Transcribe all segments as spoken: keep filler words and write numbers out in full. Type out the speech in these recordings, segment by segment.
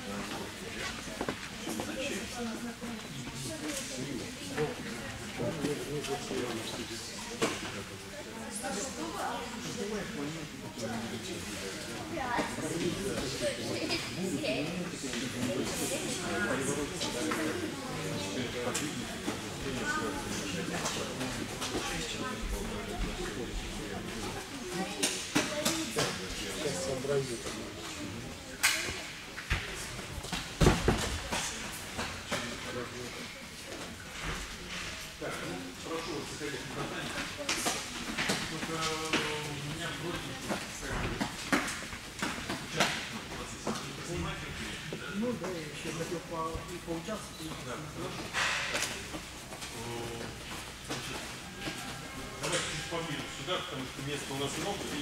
Места у нас много, и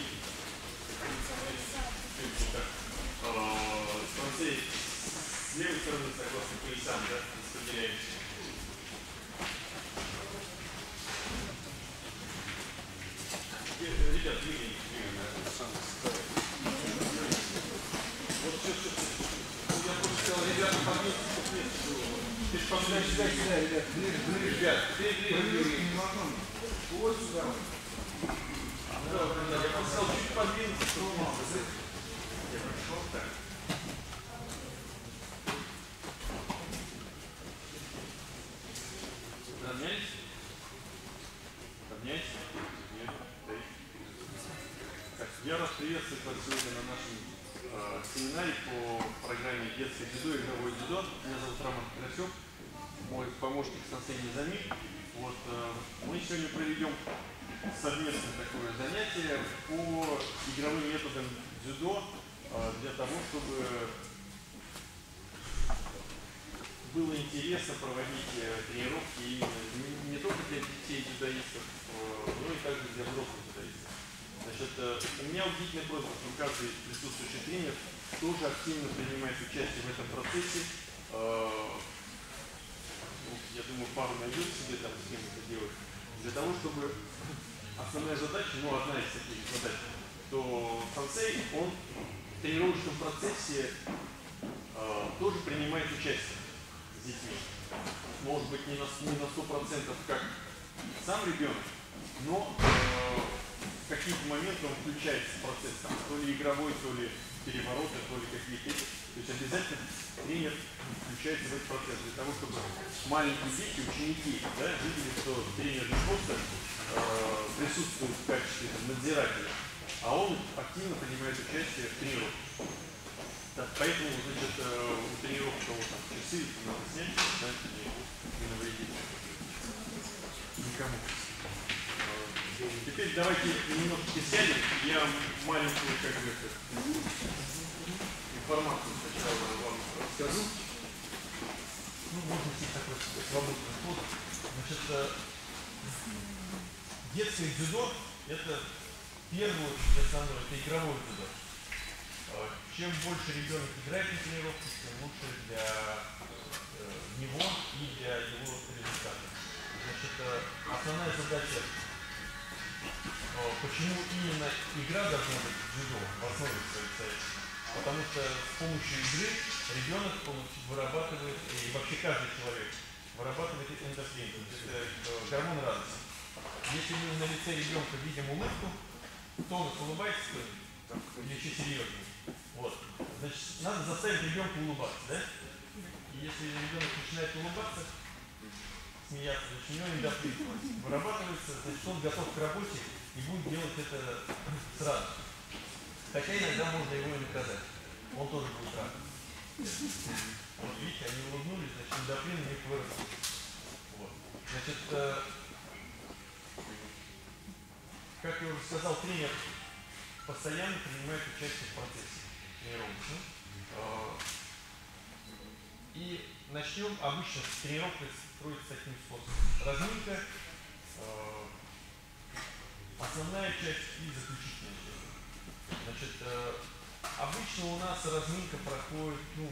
станций с левой стороны, согласно поясам, да, распределяемся. Ребят, двигаем, двигаем. Вот все, все, все. Я просто сказал, ребята, подвиньте, чтобы место было. Ты же подвинь сюда, сюда, ребят, ближе, ближе, ребят, ближе, ближе, не возможно. Вот сюда. Да, я просто чуть подвинуться, что у нас. Я прошел так. Равняйся. Равняйся. Нет, дай. Так, я вас приветствую вас сегодня на нашем э, семинаре по программе «Детское дзюдо» и игровое дзюдо. Меня зовут Роман Красюк, мой помощник сенсей Низами. Вот, э, мы сегодня проведем совместное такое занятие по игровым методам дзюдо для того, чтобы было интересно проводить тренировки не, не только для детей дзюдоистов, но и также для взрослых дзюдоистов. Значит, у меня убедительная просьба, что каждый присутствующий тренер тоже активно принимает участие в этом процессе. Я думаю, пару найдет себе там, с кем это делать, для того, чтобы основная задача, ну одна из таких задач, то сенсей, он в тренировочном процессе э, тоже принимает участие с детьми. Может быть не на, не на сто процентов как сам ребенок, но э, в какие-то моменты он включается в процесс, там, то ли игровой, то ли перевороты, то ли какие-то. То есть обязательно тренер включается в этот процесс для того, чтобы маленькие дети, ученики, да, видели, что тренер не просто э, присутствует в качестве там, надзирателя, а он активно принимает участие в тренировке. Так, поэтому, значит, э, у тренировки кого там часы надо снять, да, не, не навредить никому. Э, теперь давайте немножко сядем, я маленькую как бы информацию сначала вам расскажу. Ну, можно себе такой свободный ход. Значит, детское дзюдо – это в первую очередь основное, это игровое дзюдо. Чем больше ребенок играет на тренировке, тем лучше для э, него и для его результата. Значит, основная задача, почему именно игра должна быть в дзюдо в основе своей стоит. Потому что с помощью игры ребенок вырабатывает, и вообще каждый человек вырабатывает эндорфин, это гормон радости. Если мы на лице ребенка видим улыбку, то он улыбается или еще серьезнее. Вот. Значит, надо заставить ребенка улыбаться, да? И если ребенок начинает улыбаться, смеяться, значит, у него эндорфин вырабатывается, значит, он готов к работе и будет делать это с радостью. Хотя иногда можно его и наказать. Он тоже будет рад. Вот видите, они улыбнулись, значит, эндорфин у них вырос. Вот. Значит, э, как я уже сказал, тренер постоянно принимает участие в процессе тренировки. Э, и начнем обычно тренировка строится таким способом. Разминка, э, основная часть и заключительная часть. Значит, э, обычно у нас разминка проходит, ну,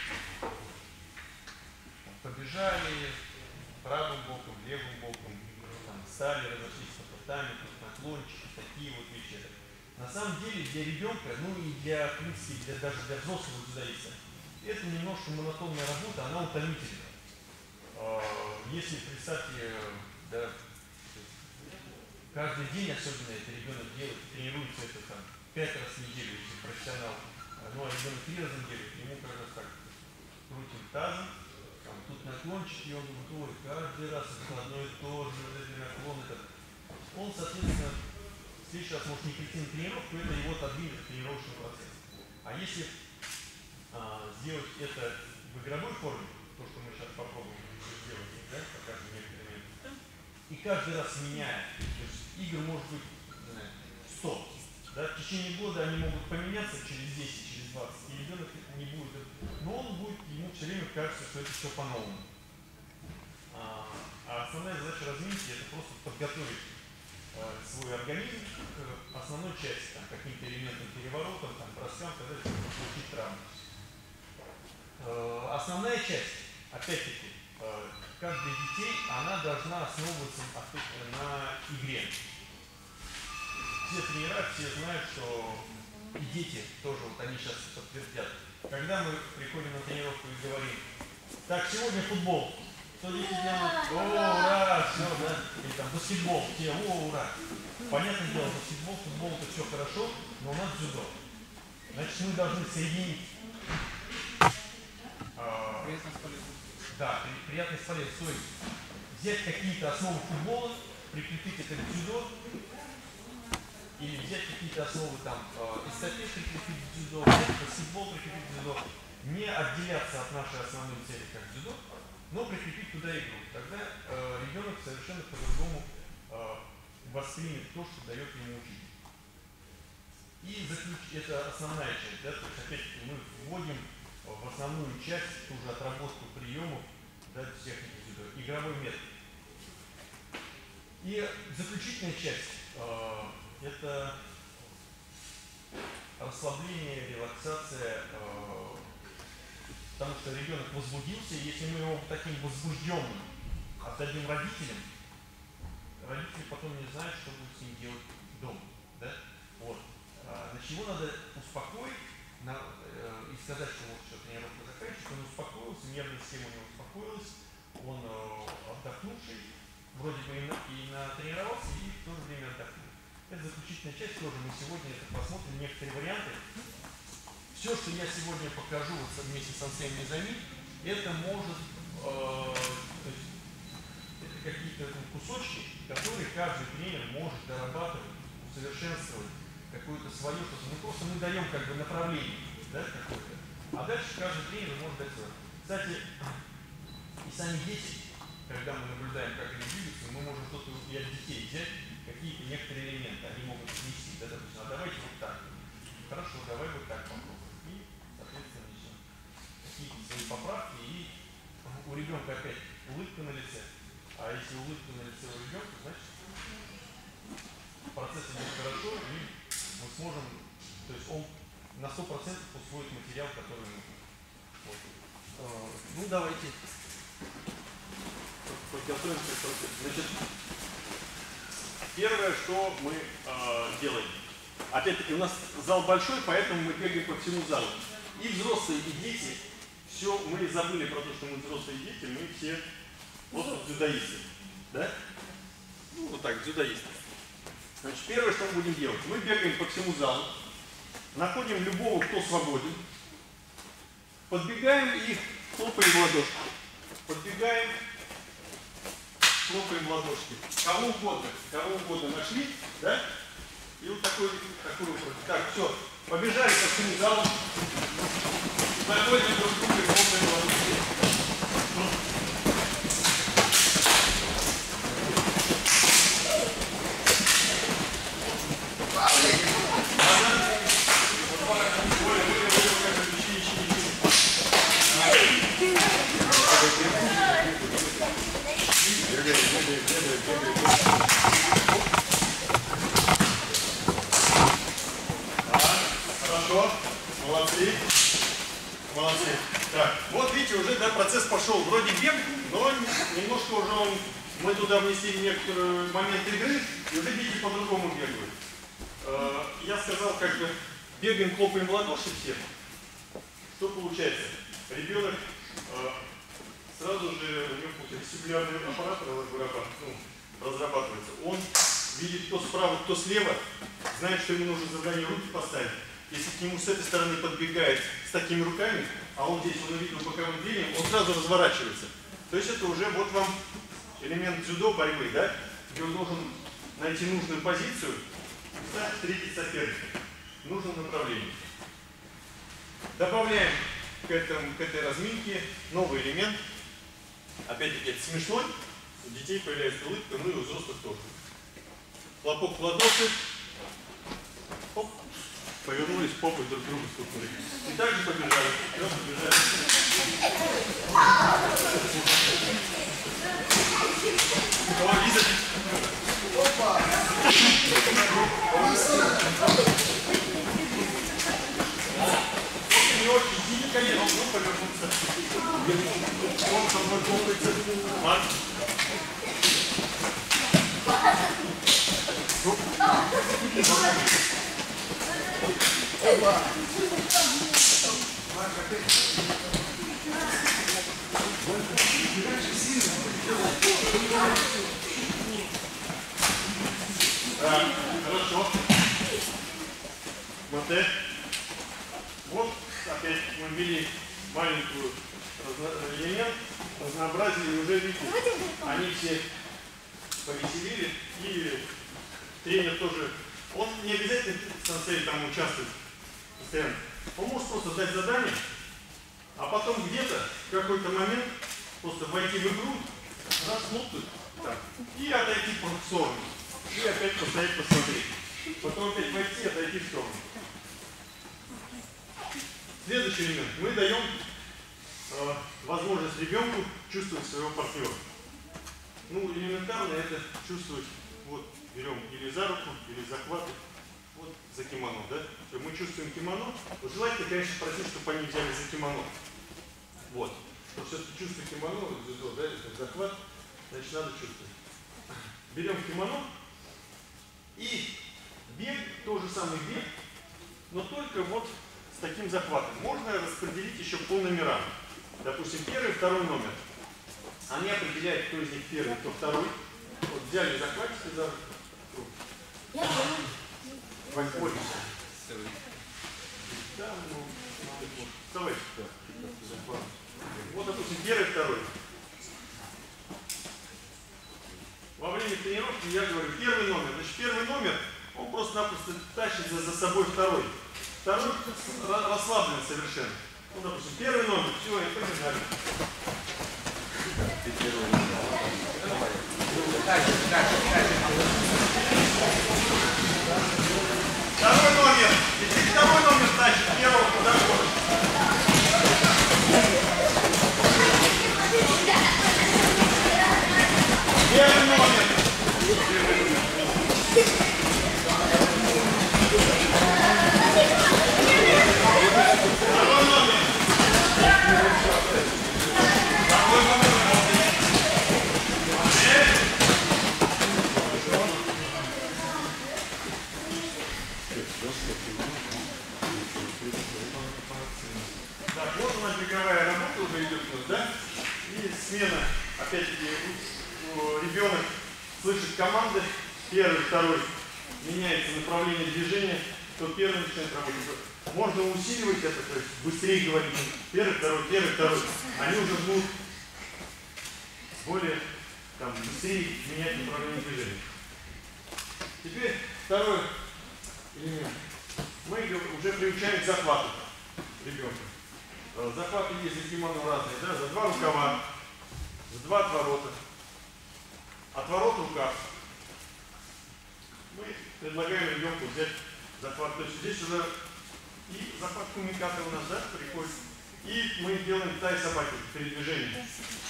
побежали правым боком, левым боком, там, стали, разошлись по татами, наклончики, такие вот вещи. На самом деле для ребенка, ну и для, в принципе, для, даже для взрослого дзюдоиста, это немножко монотонная работа, она утомительна. Если, представьте, да, каждый день, особенно это ребенок делает, тренируется это там пять раз в неделю, если профессионал, ну а ребенок три раза в неделю, ему как раз так крутим тазом, там, тут наклончики, и он думает, ой, каждый раз это одно и то же, эти наклоны, это. Он, соответственно, в следующий раз может не прийти на тренировку, это его отодвинет в тренировочный процесс. А если а, сделать это в игровой форме, то, что мы сейчас попробуем сделать, да, покажем некоторые методы, и каждый раз меняя, то есть игр может быть сто, да, в течение года они могут поменяться через десять, через двадцать, и ребенок не будет, но он будет, ему все время кажется, что это все по-новому. А, а основная задача разминки это просто подготовить а, свой организм к основной части, там, каким-то элементам переворотам, там, броскам, когда это получить травму. А, основная часть, опять-таки, а, каждой детей, она должна основываться на игре. Все тренера, все знают, что и дети тоже, вот они сейчас подтвердят. Когда мы приходим на тренировку и говорим, так, сегодня футбол, то дети делают, о, ура, все, да, или там баскетбол, те, о, ура. Понятное дело, баскетбол, футбол, это все хорошо, но у нас дзюдо. Значит, мы должны соединить а, приятность полезна. Да, при, приятность полезна. То есть взять какие-то основы футбола, прикрепить это к дзюдо, или взять какие-то основы там эстафет, прикрепить к дзюдо, взять баскетбол, прикрепить к дзюдо, не отделяться от нашей основной цели как дзюдо, но прикрепить туда игру. Тогда э, ребенок совершенно по-другому э, воспримет то, что дает ему учитель. И заключ... это основная часть, да, то есть опять-таки мы вводим в основную часть ту же отработку приемов, да, техники дзюдо, игровой метод. И заключительная часть э, это расслабление, релаксация, э, потому что ребенок возбудился, и если мы его таким возбужденным отдадим родителям, родители потом не знают, что будут с ним делать дома. Да? Вот. А, значит, его надо успокоить на, э, и сказать, что вот все, тренировка заканчивается, он успокоился, нервная система у него успокоилась, он э, отдохнувший, вроде бы и, на, и натренировался, и в то же время отдохнул. Это заключительная часть, тоже мы сегодня это посмотрим, некоторые варианты. Все, что я сегодня покажу вот вместе с Ансеем Мизами, это может, э, то есть, это какие-то кусочки, которые каждый тренер может дорабатывать, усовершенствовать какое-то свое, что-то. Ну просто мы даем как бы направление, да, какое-то. А дальше каждый тренер может дать свое. Кстати, и сами дети, когда мы наблюдаем, как они двигаются, мы можем что-то и от детей взять, какие-то некоторые элементы, они могут внести, да, допустим, а давайте вот так. Хорошо, давай вот так попробуем. И, соответственно, несем какие-то свои поправки, и у ребенка опять улыбка на лице. А если улыбка на лице у ребенка, значит процесс идет хорошо, и мы сможем, то есть он на сто процентов усвоит материал, который нужен. Вот. Ну давайте подготовимся к процессу. Значит, первое, что мы э, делаем. Опять-таки у нас зал большой, поэтому мы бегаем по всему залу. И взрослые, и дети, все, мы забыли про то, что мы взрослые дети, мы все просто дзюдоисты. Да? Ну, вот так, дзюдоисты. Значит, первое, что мы будем делать, мы бегаем по всему залу, находим любого, кто свободен, подбегаем и хлопаем в ладошки. Подбегаем, хлопаем в ладошки. Кого угодно, кого угодно нашли, да? И вот такой, такой вот. Так, все, побежали по всему залу, находим друг друга и хлопаем в ладошки. Хорошо, молодцы, молодцы. Так, вот видите, уже да, процесс пошел. Вроде бег, но немножко уже он, мы туда внесли некоторые моменты игры, и уже дети по-другому бегают. Э, я сказал, как бы бегаем, хлопаем в ладоши все. Что получается? ребенок э, сразу же, у него вестибулярный аппарат ну, разрабатывается. Он видит кто справа, кто слева, знает, что ему нужно задание руки поставить. Если к нему с этой стороны подбегает с такими руками, а он здесь, он увидел боковым движением, он сразу разворачивается. То есть это уже вот вам элемент дзюдо борьбы, да? Где он должен найти нужную позицию, да, встретить соперника в нужном направлении. Добавляем к, этому, к этой разминке новый элемент. Опять-таки это смешной. У детей появляется улыбка, ну и у взрослых тоже. Хлопок в ладоши. Оп. Повернулись, попой друг к другу стукнули. И также побежали. Вперед побежали. О, Лиза. Опа! Не очень сильно, конечно, он повернулся. Он со мной копается. Марк. Опа! Да, хорошо. Моте. Вот опять мы ввели маленькую элемент, разнообразие, и уже видите, они все повеселили, и тренер тоже, он не обязательно сенсей там участвует постоянно. Он может просто дать задание, а потом где-то в какой-то момент просто войти в игру, раснуться так, и отойти в сторону. И опять постоять, посмотреть. Потом опять войти и отойти в сторону. Следующий элемент. Мы даем э, возможность ребенку чувствовать своего партнера. Ну, элементарно это чувствовать. Вот, берем или за руку, или захваты. Вот за кимоно, да? Мы чувствуем кимоно. Вот желательно, конечно, просить, чтобы они взяли за кимоно. Вот. Но все-таки чувство кимоно, да, это захват, значит, надо чувствовать. Берем кимоно. И бег, тот же самый бег, но только вот с таким захватом. Можно распределить еще по номерам. Допустим, первый, второй номер. Они определяют, кто из них первый, кто второй. Вот взяли захватчика за руку. Возьмите. Да, ну, вставайте. Вот, допустим, первый, второй. Во время тренировки я говорю, первый номер. Значит, первый номер, он просто-напросто тащит за, за собой второй. Второй расслаблен совершенно. Ну, допустим, первый номер, все, и побежали. Второй номер. Если второй номер тащит, первого куда хочешь. Первый номер. Второй номер. Второй номер. Так, вот у нас беговая работа уже идет у нас, да? И смена, опять-таки, ребенок слышит команды, первый, второй, меняется направление движения, то первый начинает работать. Можно усиливать это, то есть быстрее говорить. Первый, второй, первый, второй. Они уже будут более там, быстрее менять направление движения. Теперь второй элемент. Мы уже приучаем к захвату ребенка. Захваты есть за кимоно разные, да? За два рукава, за два отворота. Отворот рука. Мы предлагаем ребенку взять захват. То есть здесь уже и захват кумиката у нас, да, приходит. И мы делаем тай собаки, передвижение.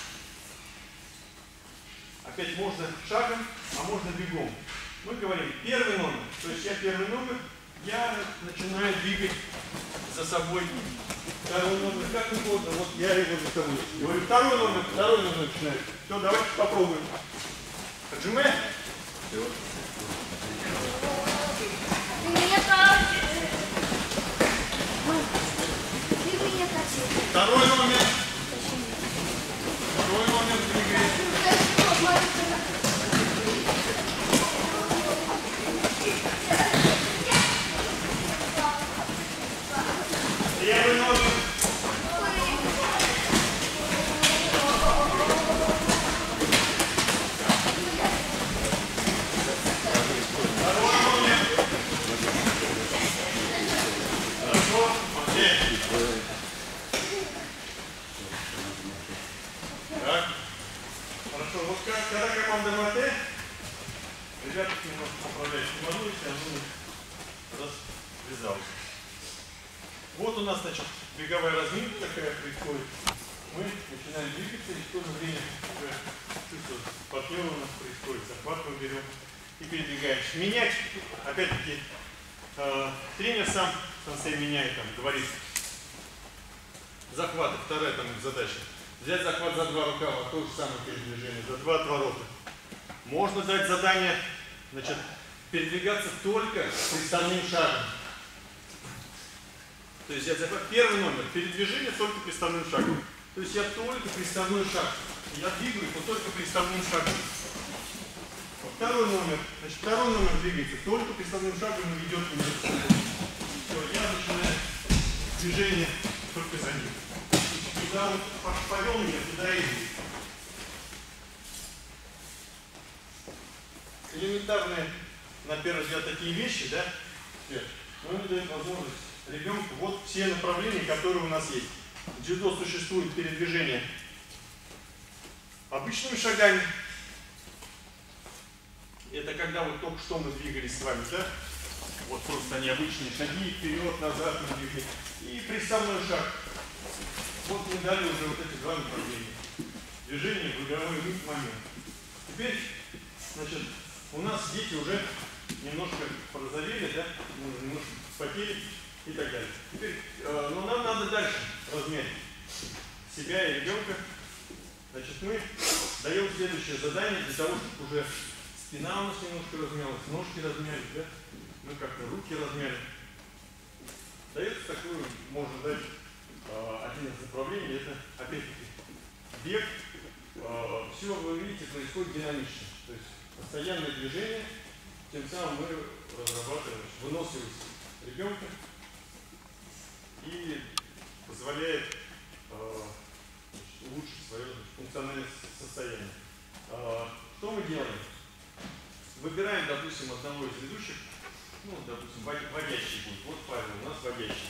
Опять можно шагом, а можно бегом. Мы говорим первый номер. То есть я первый номер, я начинаю двигать за собой. Второй номер, как угодно, вот я его за собой. Говорю, второй номер, второй номер начинает. Все, давайте попробуем. Хаджиме? Ты меня тащишь. Ты меня тащишь. Второй номер. беговая разминка такая происходит. Мы начинаем двигаться, и в то же время уже чувство партнера у нас происходит, захват мы берем и передвигаемся. Менять, опять-таки, э, тренер сам, сенсей меняет, там, говорит, захваты, вторая там задача. Взять захват за два рукава, то же самое передвижение, за два отворота. Можно дать задание, значит, передвигаться только приставным шагом. То есть взять захват, первый номер, передвижение только приставным шагом. То есть я только приставной шаг. Я двигаю его только приставным шагом. Второй номер, значит, второй номер двигается только приставным шагом и ведет меня. Все, я начинаю движение только за ним. Куда он повел меня, туда и иду. Элементарные, на первый взгляд, такие вещи, да? Но они дают возможность ребенку, вот все направления, которые у нас есть. В дзюдо существует передвижение обычными шагами. Это когда вот только что мы двигались с вами, да? Вот просто они обычные шаги, вперед, назад мы двигались. И приставной шаг. Вот мы дали уже вот эти два направления. Движение, беговой момент. Теперь, значит, у нас дети уже немножко порозовели, да? Мы уже немножко потели и так далее. Теперь, э, но нам надо дальше размерить себя и ребенка. Значит, мы даем следующее задание для того, чтобы уже спина у нас немножко размялась, ножки размялись, да? Мы как-то руки размяли. Дается такую, можно дать э, один из направлений, это опять-таки бег. Э, все, вы видите, происходит динамично. То есть постоянное движение, тем самым мы разрабатываем выносливость ребенка и позволяет э, улучшить свое функциональное состояние. Э, что мы делаем? Выбираем, допустим, одного из ведущих, ну, допустим, водящий будет. Вот Павел, у нас водящий.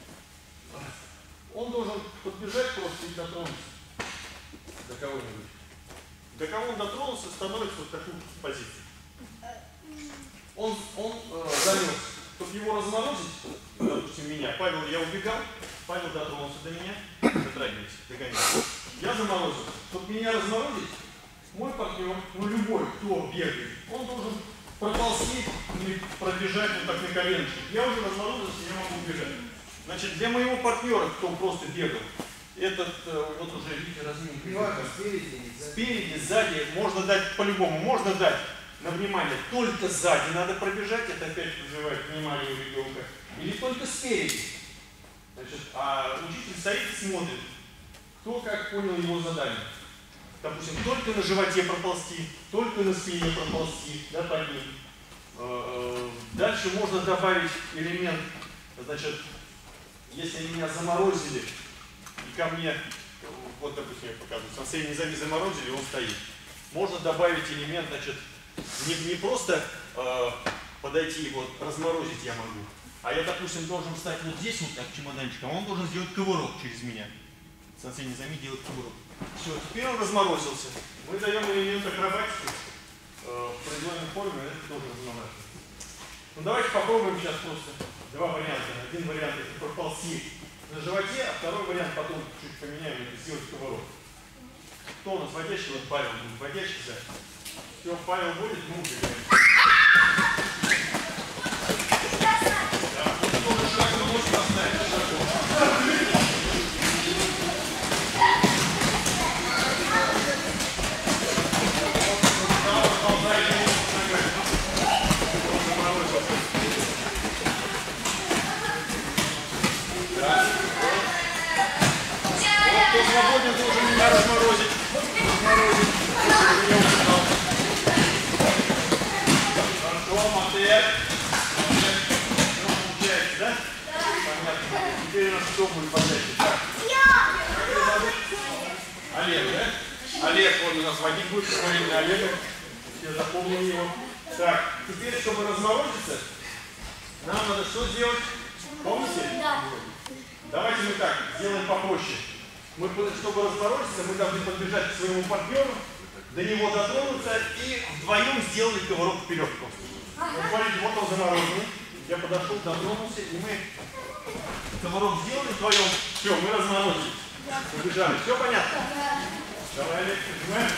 Он должен подбежать просто и дотронуться до кого-нибудь. До кого он дотронулся, становится вот в такую позицию. Он, он э, занес, чтобы его разморозить, допустим, меня. Павел, я убегал, Павел дотронулся до меня, дотрагивайся, догоняй. Я заморозил. Чтобы меня разморозить, мой партнер, ну любой, кто бегает, он должен проползти или пробежать вот так на коленочках. Я уже разморозился, я могу убежать. Значит, для моего партнера, кто просто бегал, этот, вот уже, видите, разминка. Спереди, спереди, сзади, можно дать по-любому, можно дать на внимание, только сзади надо пробежать, это опять вызывает внимание у ребенка, или только спереди. Значит, а учитель стоит и смотрит, кто как понял его задание. Допустим, только на животе проползти, только на спине проползти, да, под ним. Дальше можно добавить элемент, значит, если меня заморозили, и ко мне, вот, допустим, я показываю, сенсей не заморозили, он стоит. Можно добавить элемент, значит, не, не просто э, подойти и вот разморозить я могу, а я, допустим, должен встать вот здесь, вот так, чемоданчиком, а он должен сделать кувырок через меня. Сенсей не делает кувырок. Все, теперь он разморозился. Мы даем элемент акробатики э, в произвольной форме, это тоже разморозится. Ну давайте попробуем сейчас просто два варианта. Один вариант это проползти на животе, а второй вариант потом чуть поменяем, это сделать кувырок. Кто у нас водящий? Вот Павел будет водящий, да. Все, Павел будет, мы убегаем. Да, вот тоже шаг мы можем оставить шагом. Свободен должен меня разморозить. Разморозить. Я убежал. Хорошо, модель. Ну, получается, да? Да. Понятно. Теперь у нас кто будет водящий? Так. Как его зовут? Олег, да? Олег, вот у нас водить будет, посмотрите на Олега. Все запомнили его. Так, теперь, чтобы разморозиться, нам надо что сделать? Помните? Да. Давайте мы так, сделаем попроще. Мы, чтобы разморозиться, мы должны подбежать к своему партнеру, до него дотронуться и вдвоем сделали кувырок вперед просто. Вот смотрите, вот он замороженный. Я подошел, дотронулся, и мы Комарок сделали вдвоем. Все, мы разморозились. Убежали. Все понятно? Давай, Олег, поднимаем.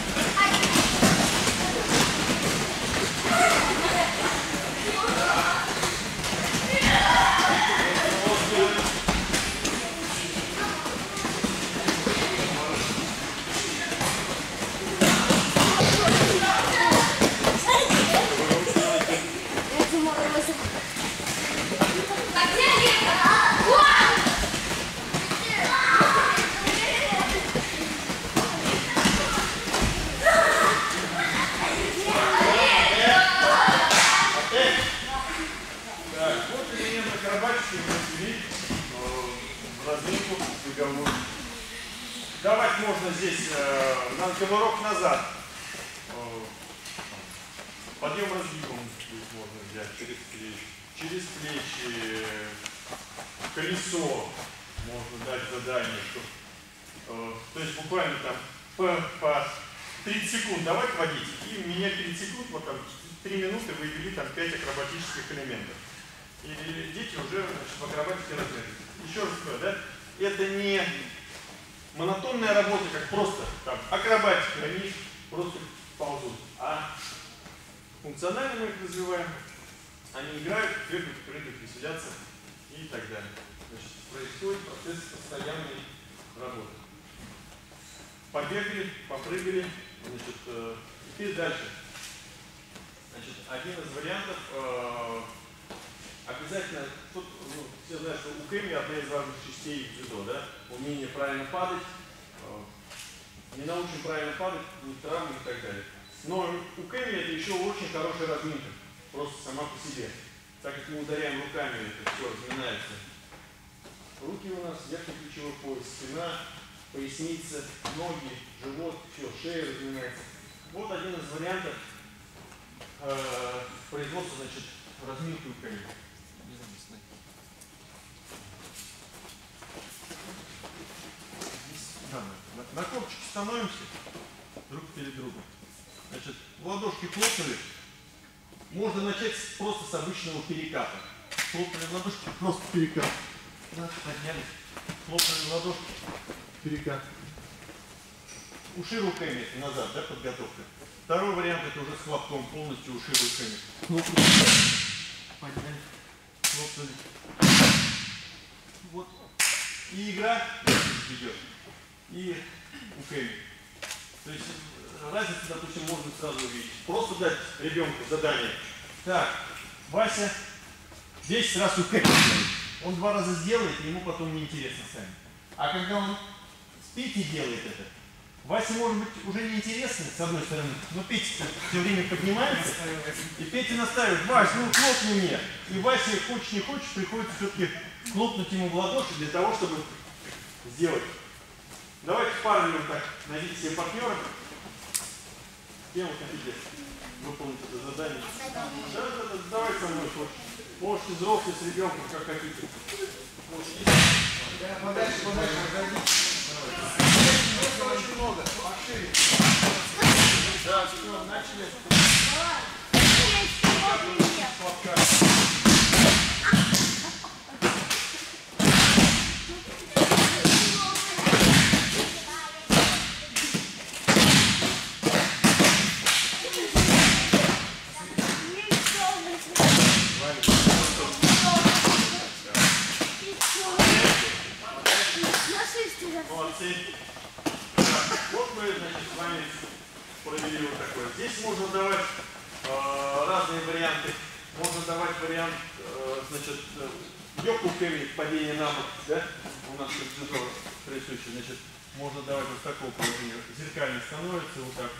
Давать можно здесь э, на комарок назад. Э, подъем разгибом здесь можно взять через плечи. Через плечи. Колесо можно дать задание. Что, э, то есть буквально там по, по тридцать секунд давать водить и менять тридцать секунд, вот там три минуты вы ввели там пять акробатических элементов. И дети уже значит, в акробатике развиваются. Еще раз говорю, да? Это не монотонная работа, как просто там акробатика, они просто ползут. А функционально мы их развиваем, они играют, бегают, прыгают, веселятся и так далее. Значит, происходит процесс постоянной работы. Побегали, попрыгали, значит, э, теперь дальше. Значит, один из вариантов э, обязательно, тут, ну, все знают, что у кэмми одна из важных частей дзюдо, да? Умение правильно падать, э, не научим правильно падать, не травмы и так далее. Но у кэмми это еще очень хорошая разминка, просто сама по себе. Так как мы ударяем руками, это все разминается. Руки у нас, верхний плечевой пояс, спина, поясница, ноги, живот, все, шея разминается. Вот один из вариантов э, производства, значит, разминки у кэмми. Да, на, на копчике становимся друг перед другом. Значит, ладошки хлопнули. Можно начать просто с обычного переката. Хлопнули в ладошки, просто перекат. Поднялись. Хлопнули в ладошки, перекат. Уши руками назад, да, подготовка. Второй вариант это уже с хлопком, полностью уши руками. Хлопнули. Подняли. Хлопнули. Вот. И игра идет. И у кэмми. То есть разницу, допустим, можно сразу увидеть. Просто дать ребенку задание. Так, Вася десять раз у кэмми делает. Он два раза сделает, и ему потом неинтересно сами. А когда он с Петей делает это, Васе может быть уже неинтересно, с одной стороны, но Петя все время поднимается, и Петя настаивает: Вась, ну хлопни мне. И Вася, хочешь не хочешь, приходится все-таки хлопнуть ему в ладоши для того, чтобы сделать. Давайте парни вот так найдите себе партнера. Кем вы хотите выполнить это задание? Да, да, да, давай со мной хочешь. Можете взрослый с ребенком, как хотите. Да, подальше, подальше, отойди. Места очень много. Пошире. Да, все, начали. Молодцы. Вот мы, значит, с вами провели вот такое. Здесь можно давать э, разные варианты. Можно давать вариант, э, значит, йоку кэмми, падение на бок, да? У нас как дзюдо присущий, значит, можно давать вот такого положения. Зеркально становится вот так.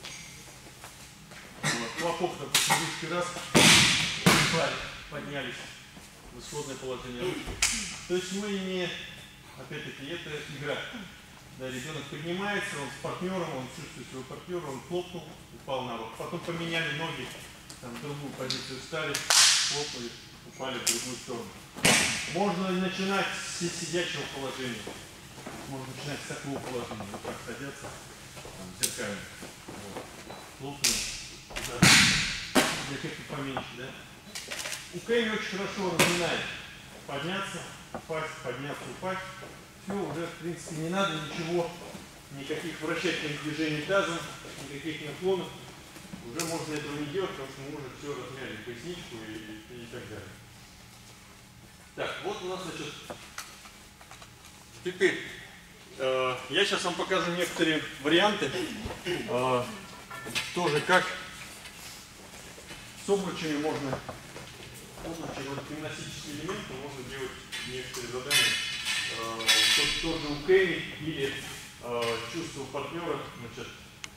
Вот. Хлопок, допустим, ручки раз, поднялись в исходное положение ручки. То есть мы не... Опять-таки, это игра. Да, ребенок поднимается, он с партнером, он чувствует своего партнера, он хлопнул, упал на бок. Потом поменяли ноги, там, в другую позицию встали, хлопнули, упали в другую сторону. Можно начинать с сидячего положения. Можно начинать с такого положения. Вот так садятся, там, зеркально. Вот. Хлопнули. Да. Для эффекта поменьше, да? У кэмми очень хорошо разминает подняться, упасть, подняться, упасть. Все, уже в принципе не надо ничего, никаких вращательных движений тазом, никаких наклонов. Уже можно этого не делать, потому что мы уже все размяли, поясничку и, и, и так далее. Так, вот у нас, значит, теперь э, я сейчас вам покажу некоторые варианты, э, тоже как с обручами можно, обручи, вот гимнастические элементы, можно делать некоторые задания, э, то, тоже у Кэми или э, чувство партнера, значит,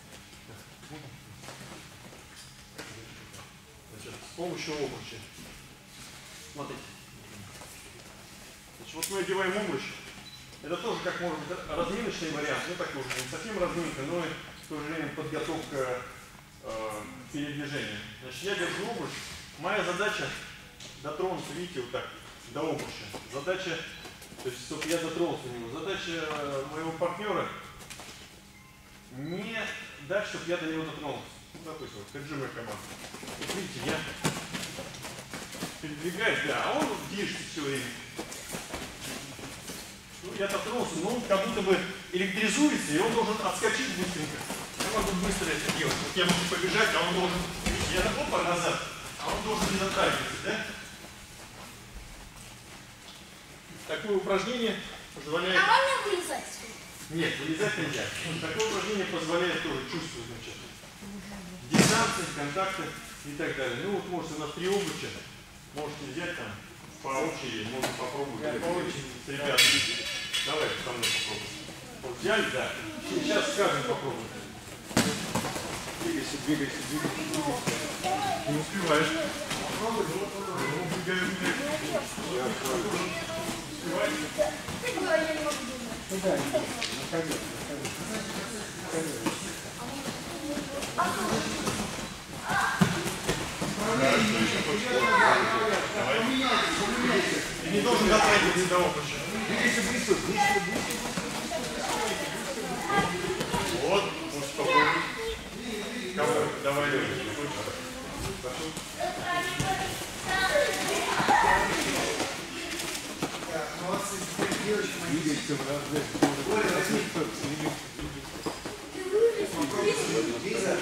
значит, с помощью обруча. Смотрите. Значит, вот мы одеваем обруч. Это тоже как может быть разминочный вариант, ну такой уже не совсем разминка, но и в то же время подготовка э, к передвижению. Значит, я держу обруч. Моя задача дотронуться, видите, вот так, до обруча. Задача, то есть, чтобы я дотронулся до него. Задача моего партнера не дать, чтобы я до него дотронулся. Ну, допустим, вот, как же моя команда. Вот видите, я передвигаюсь, да, а он движется все время. Ну, я дотронулся, но он как будто бы электризуется, и он должен отскочить быстренько. Я могу быстро это делать. Вот я могу побежать, а он должен, видите, я опа, назад, а он должен не затрагиваться, да? Такое упражнение позволяет... А можно вылезать? Нет, вылезать нельзя. Такое упражнение позволяет тоже чувствовать, значит, дистанции, контакты и так далее. Ну вот, может, у нас три обруча. Можете взять там по очереди, можно попробовать. Я по очереди, ребята, давай со мной попробуем. Вот взяли, да. Сейчас скажем попробуем. Двигайся, двигайся, двигайся, двигайся. Не успеваешь. Попробуй, ну, убегай, убегай. Успеваешь? Я не могу думать. Куда? На ковер, на ковер. Ты не должен дотрагиваться до обруча. Двигайся близко, близко, близко. Вот, вот спокойно. Кого? Давай, Лёня. Пошел. Молодцы, теперь девочки мои. Двигайся в разные стороны. Ты вылезешь, Лиза.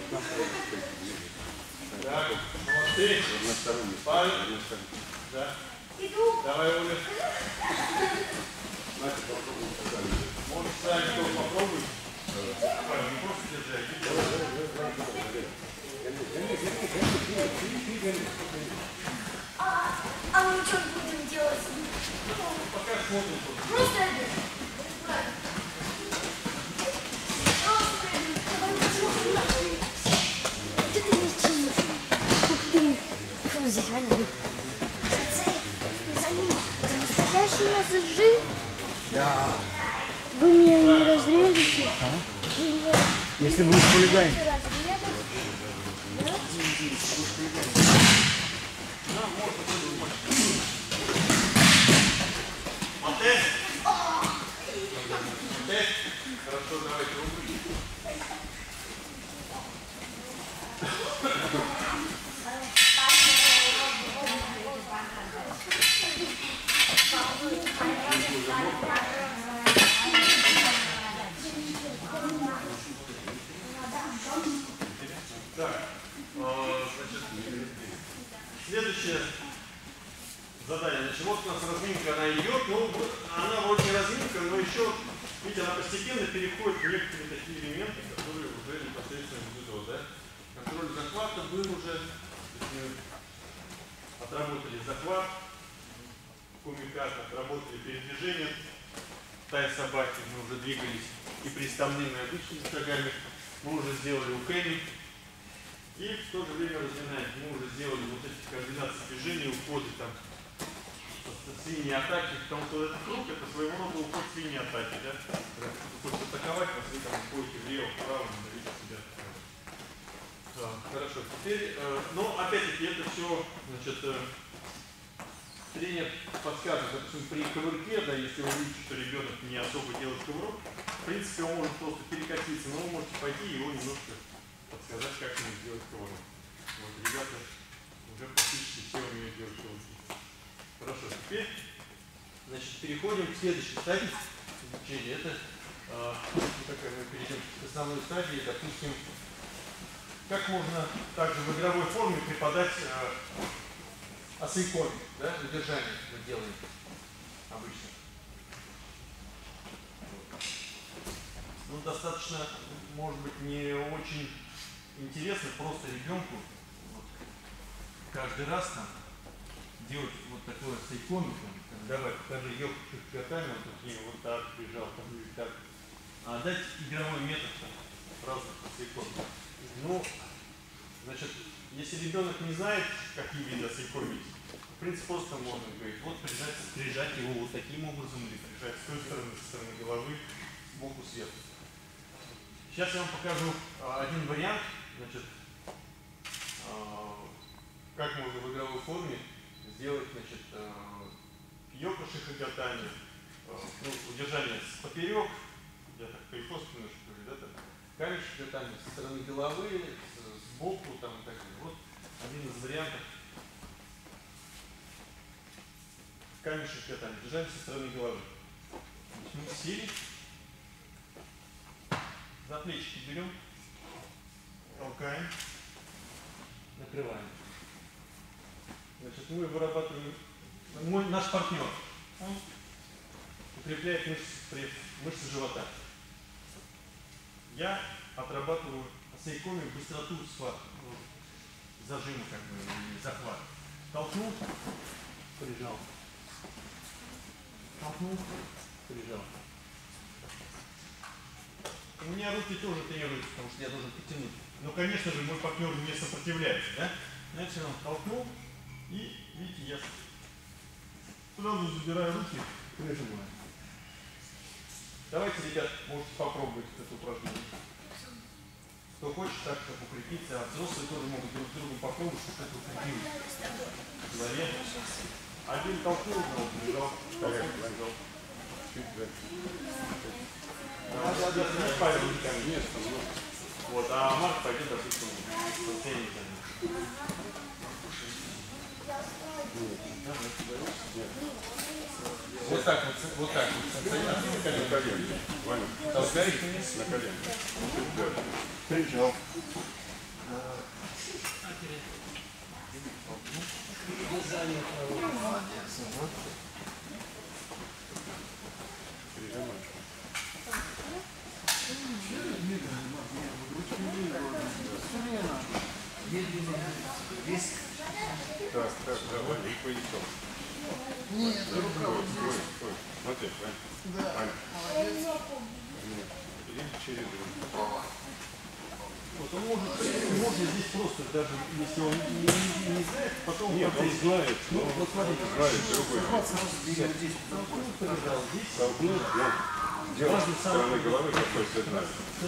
Так, молодцы. Павел. Да. иду. Давай, Оля. Может, сами тоже попробуй. Павел, не просто держи, а А, а мы что будем делать? пока смотрим тут. Просто иду. Просто иду. Давай посмотрим. Ты ты не чинишь. Ух ты. Что здесь реально? Настоящий массажи? Да. Вы меня не разрежете? Если будешь хулиганить. Мотель? Мотель? Хорошо, давайте руку. Так, значит, следующее задание. Значит, вот у нас разминка, она идет, но она вроде не разминка, но еще, видите, она постепенно переходит в некоторые такие элементы, которые уже непосредственно идут, да? Контроль захвата был уже, мы отработали захват, кумикат, отработали передвижение, тая собаки, мы уже двигались и приставными обычными шагами, мы уже сделали у Кэми. И в то же время разминаем. Мы уже сделали вот эти координации движений, уходы там с линии атаки, потому что этот круг это своего рода уход с линии атаки, да? Когда вы хотите атаковать, вас вы там уходите влево, вправо, не давите себя. Да, хорошо. Теперь, э, но опять-таки это все, значит, э, тренер подскажет, допустим, при ковырке, да, если вы видите, что ребенок не особо делает ковырок, в принципе, он может просто перекатиться, но вы можете пойти и его немножко подсказать, как ему сделать ковырок. Вот ребята уже практически все умеют делать ковырки. Хорошо, теперь значит, переходим к следующей стадии изучения. Это э, такая, мы перейдем к основной стадии, допустим, как можно также в игровой форме преподать э, асинхронно, да, удержание мы делаем обычно. Ну, достаточно, может быть, не очень интересно просто ребенку вот, каждый раз там делать вот такое сайкоми, давай, покажи елку шагами, вот такие, вот так бежал, там, или так. А дать игровой метод там, разных сайкоми. Ну, значит, если ребенок не знает, какие виды сайкоми есть, в принципе, просто можно говорить, вот прижать, прижать его вот таким образом, или прижать с той стороны, со стороны головы, сбоку, сверху. Сейчас я вам покажу а, один вариант, значит, а, как можно в игровой форме сделать, значит, киёко шихагатами, ну, удержание с поперек, я так перекос немножко говорю, да, там, камень шихагатами со стороны головы, с, сбоку, там, и так далее. Вот один из вариантов камень шихагатами, удержание со стороны головы. Мы сели, за плечики берем, толкаем, накрываем. Значит, мы вырабатываем, мой, наш партнер, он укрепляет мышцы, мышцы живота. Я отрабатываю сайкоми быстроту схватки, ну, зажима как бы, или захват. Толкнул, прижал. Толкнул, прижал. У меня руки тоже тренируются, потому что я должен потянуть. Но, конечно же, мой партнер не сопротивляется, да? Значит, он толкнул, и, видите, я сразу забираю руки, прижимаю. Давайте, ребят, можете попробовать это упражнение. Кто хочет так, чтобы укрепиться, а взрослые тоже могут друг с другом попробовать, чтобы это укрепилось. В голове. Один толкнул, другой прижал, толкнул, прижал. Вот, а Марк пойдет, допустим, в теннис. Вот так вот, вот так вот. На колени. Толкай вниз. На колени. Прижал. Так, так, давай, и поясок. Нет, рукой, рукой. Смотри, Вань. Да. Вань. Или через руку. Вот он может, можно здесь просто, даже если он не, не, не знает, потом... Нет, он знает. Ну, вот смотрите. Знает, другой. Здесь толкнул, прижал, здесь. Толкнул, да. Делать с стороны головы, какой сигнал.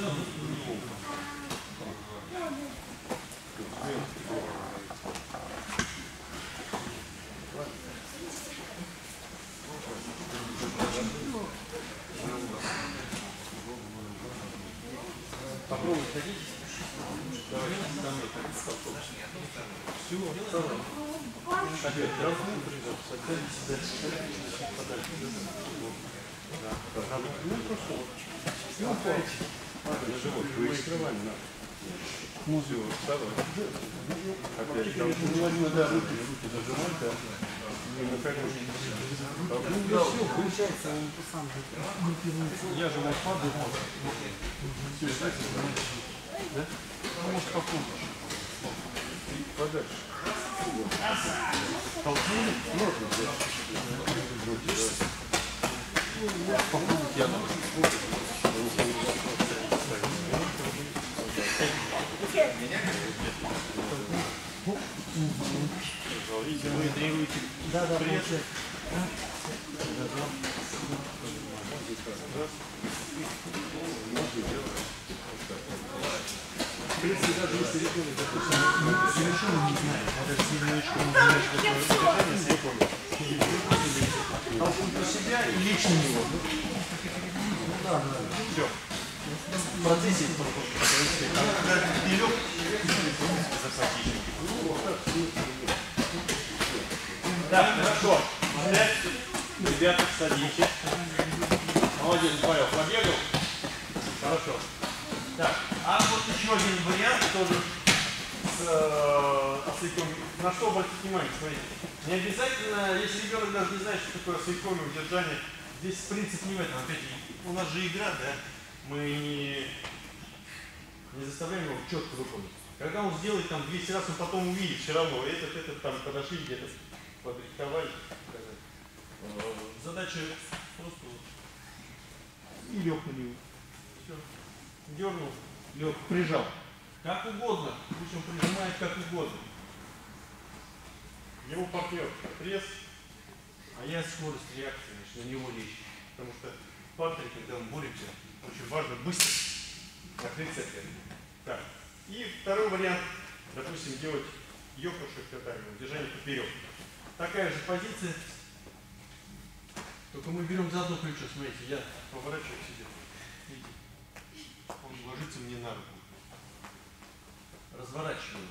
Попробуй садитесь. Давайте все, второй. Опять толкнул, прижал. Садитесь дальше. Подальше. Да. Ну просто вот. И упайте. На живот. Вы скрывали надо. Ну все, второй. Опять толкнул. Да, руки, руки зажимать, да. Не находишь. Ну все, получается, он сам же. Я же вот падаю. Все, так, да? Ну, может, попробуешь. Подальше. Толкнули? Можно взять. Попробуйте, я должен. Видите, вы тренируете. Да, да, привет. В принципе, даже если ребенок, допустим, совершенно не знает, надо немножко узнать, какое движение с ребенком. Толкнуть на себя и лечь на него. Ну да, да. Все. В процессе когда ты лег, захватишь. Так, хорошо. Пять. Ребята, садитесь. Молодец, Павел, побегал. Хорошо. Так, а вот еще один вариант тоже с э, освоителем. На что обратить внимание? Смотрите. Не обязательно, если ребенок даже не знает, что такое освоительное удержание, здесь принцип не в этом. Опять, у нас же игра, да? Мы не, не заставляем его четко выполнить. Когда он сделает там двести раз, он потом увидит все равно. Этот, этот там подошли где-то, подрихтовали. Задача просто и лег на него. Все. Дернул, лег, прижал. Как угодно. Пусть он прижимает как угодно. Его партнер пресс, а я скорость реакции, значит, на него лечь. Потому что в партере, когда он борется, очень важно быстро накрыть соперника. Так. И второй вариант, допустим, делать йокуши, удержание поперек. Такая же позиция. Только мы берем за одно плечо, смотрите, я поворачиваю к себе. Видите? Он ложится мне на руку. Разворачиваю.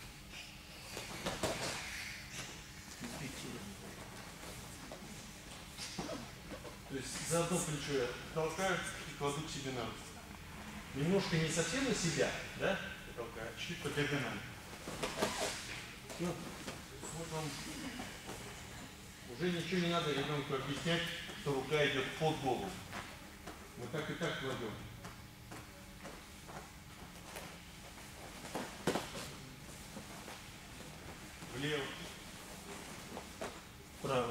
То есть за одно плечо я толкаю и кладу к себе на руку. Немножко не совсем на себя, да? Я толкаю, чуть по диагонали. Ну, вот вам. Уже ничего не надо ребенку объяснять, что рука идет под голову. Мы так и так кладем. Влево. Вправо.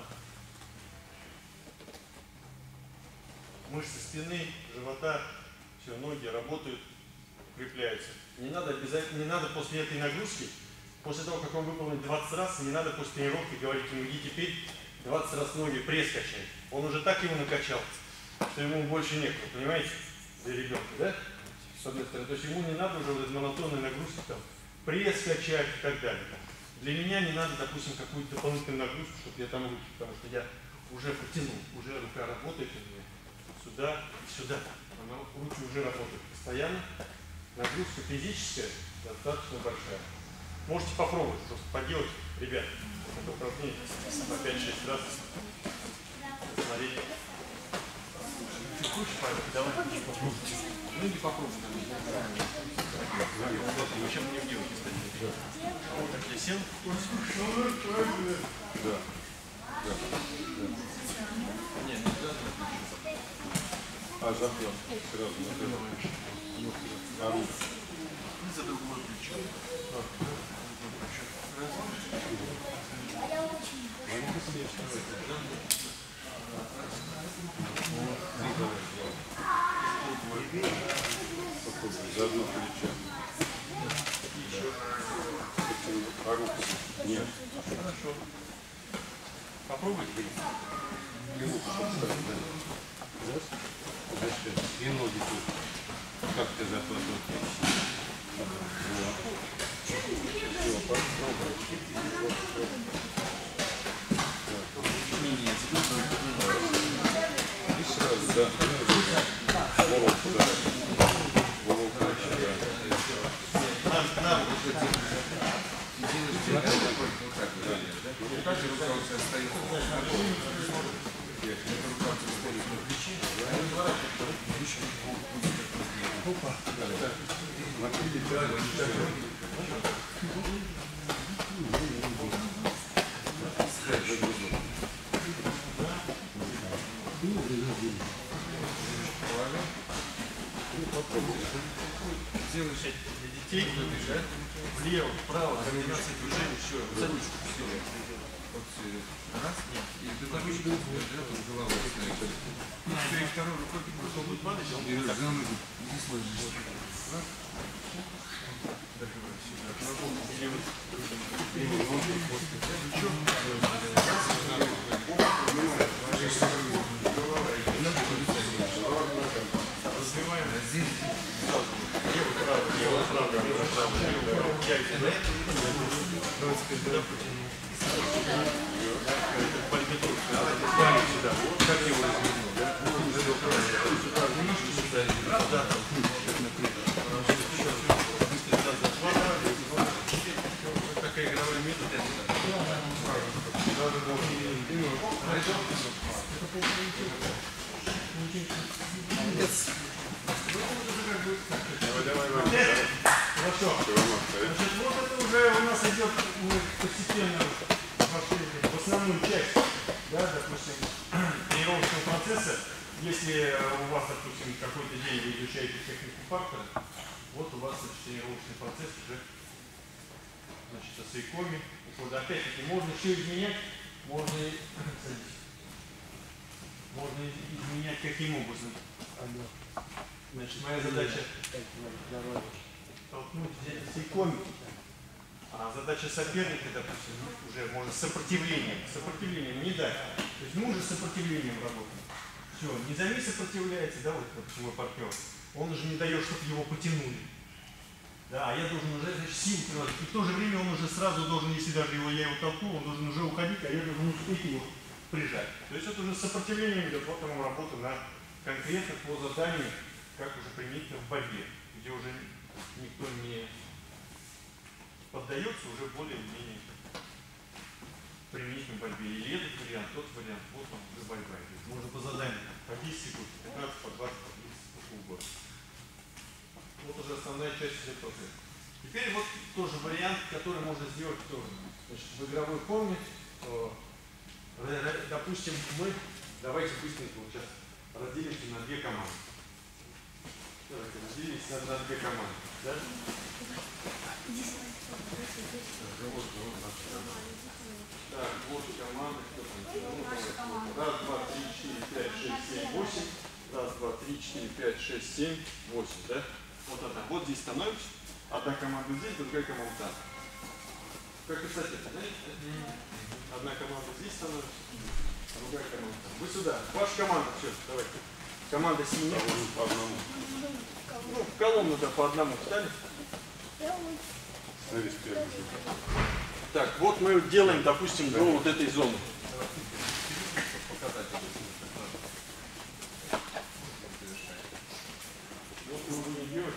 Мышцы спины, живота, все, ноги работают, укрепляются. Не надо обязательно, не надо после этой нагрузки, после того, как он выполнит двадцать раз, не надо после тренировки говорить ему: иди теперь двадцать раз ноги пресс качай. Он уже так его накачал, что ему больше некуда, понимаете, для ребенка, да? С одной стороны. То есть ему не надо уже вот монотонной нагрузки, там, пресс качать и так далее. Для меня не надо, допустим, какую-то дополнительную нагрузку, чтобы я там руки, потому что я уже потянул, уже рука работает у меня сюда и сюда. Она, руки уже работают постоянно. Нагрузка физическая достаточно большая. Можете попробовать, просто поделать, ребят, это упражнение по пять-шесть раз. Смотрите. Ты хочешь, Павел? Давай. Ну не попробуй. Зачем мне в девушке стать? Вот так я сел. Да. Да. Нет, не завтра. А завтра сразу на а руку. За другое плечо. За одно плечо. А руку? Нет. Хорошо. Попробуйте. И ноги тут. Как ты захватываешь? Все, попробуй. И сразу, да. Ворот, да. Ворот, да. Нам, нам. Как же рука у тебя стоит? Опа. Делаешь для детей, влево, вправо, комбинация движений, все, за ручку все. раз, и ты так еще головой стоишь. И второй рукой Кто будет падать, он и за ноги здесь ложишься. Раз. Развиваем здесь. лево, право, лево, право, лево, право, лево, право. Сюда. Как его развернуть, да? Немножко сюда. Да, там. Такая игровая метод. Давай, давай, давай. Хорошо. Значит, вот это уже у нас идет, мы постепенно пошли в основную часть, да, допустим, тренировочного процесса. Если у вас, допустим, какой-то день вы изучаете технику фактора, вот у вас значит, тренировочный процесс уже значит, с икоми. Вот, опять-таки, можно все изменять, можно, можно изменять каким образом. Значит, моя задача толкнуть с икоми, а задача соперника, допустим, уже можно с сопротивлением, сопротивлением не дать. То есть мы уже с сопротивлением работаем. Все, низами сопротивляется, да, вот мой партнер, он уже не дает, чтобы его потянули. Да, а я должен уже, значит, силу приложить. И в то же время он уже сразу должен, если даже его, я его толкну, он должен уже уходить, а я должен успеть его прижать. То есть это уже с сопротивлением идет, вот ему работа на конкретно по заданию, как уже применительно в борьбе, где уже никто не поддается, уже более-менее применительно в борьбе. Или этот вариант, тот вариант, вот он уже борьба идет. Можно по заданию по десять секунд, пятнадцать, по двадцать, по тридцать, по полгода. Вот уже основная часть идет процесса. Теперь вот тоже вариант, который можно сделать тоже. Значит, в игровой форме, допустим, мы, давайте быстренько вот сейчас разделимся на две команды. Давайте разделимся на две команды. Да? Так, вот команда. Раз, два, три, четыре, пять, шесть, семь, восемь. Раз, два, три, четыре, пять, шесть, семь, восемь. Да? Вот это. Вот здесь становимся. Одна команда здесь, другая команда там. Как и кстати, знаете? Одна команда здесь становится, другая команда там. Вы сюда. Ваша команда. Все, давайте. Команда синяя. По одному. Ну, в колонну, да, по одному встали. Становись первым. Так, вот мы делаем, допустим, до вот этой зоны. Вот мы будем делать.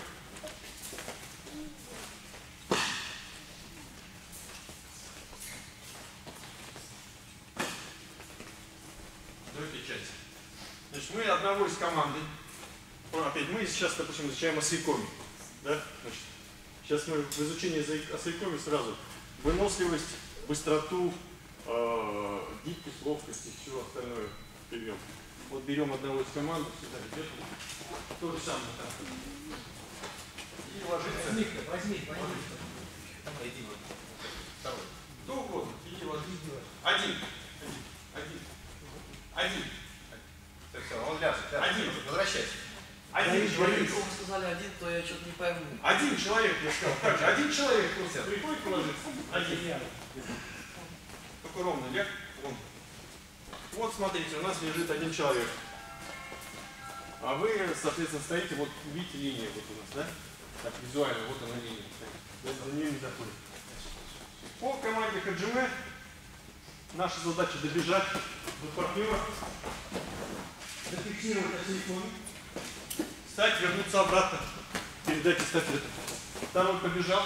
До этой части. Значит, мы одного из команды. Опять мы сейчас, допустим, изучаем осейкоми. Да? Значит, сейчас мы в изучении осейкоми сразу выносливость, быстроту, э, гибкость, ловкость и все остальное берем. Вот берем одного из команд, сюда идет. То же самое там. И ложится. Возьми, возьми, возьми. Давай, иди вот. Второй. Кто угодно. Иди ложись. Один. Один. Один. Все, все, он ляжет. Один. Возвращайся. Один человек. Если вы сказали один, то я что-то не пойму. Один человек, я сказал. Как же? Один человек просто приходит положиться. Один. Только ровно, ляг. Ровно. Вот смотрите, у нас лежит один человек. А вы, соответственно, стоите, вот видите линию вот у нас, да? Так, визуально, вот она линия. За нее не заходит. По команде Хаджиме наша задача добежать до партнера, зафиксировать осейкоми, встать, вернуться обратно, передать эстафету. Второй побежал.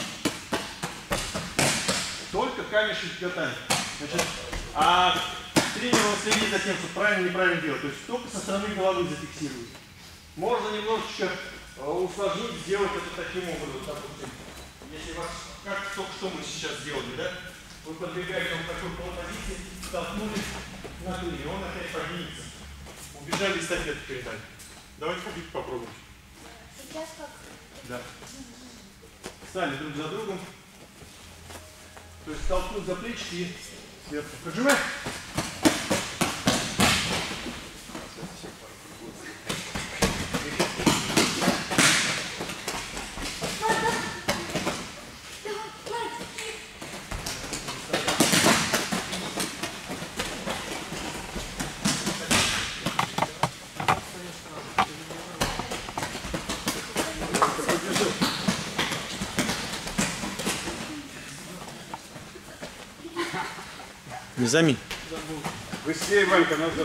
Только камешек катания. Значит, а тренер он следит за тем, что правильно и неправильно делать. То есть только со стороны головы зафиксирует. Можно немножечко усложнить, сделать это таким образом. Допустим, если вас, как только что мы сейчас сделали, да? Вы подбегаете в такой полупозиции, столкнули на крылья, он опять поднимется. Убежали эстафету передали. Давайте попробуем. Сейчас как? Да. Встали друг за другом. То есть толкнуть за плечики и сверху. Поджимай. Низами. Быстрее, Ванька, назад.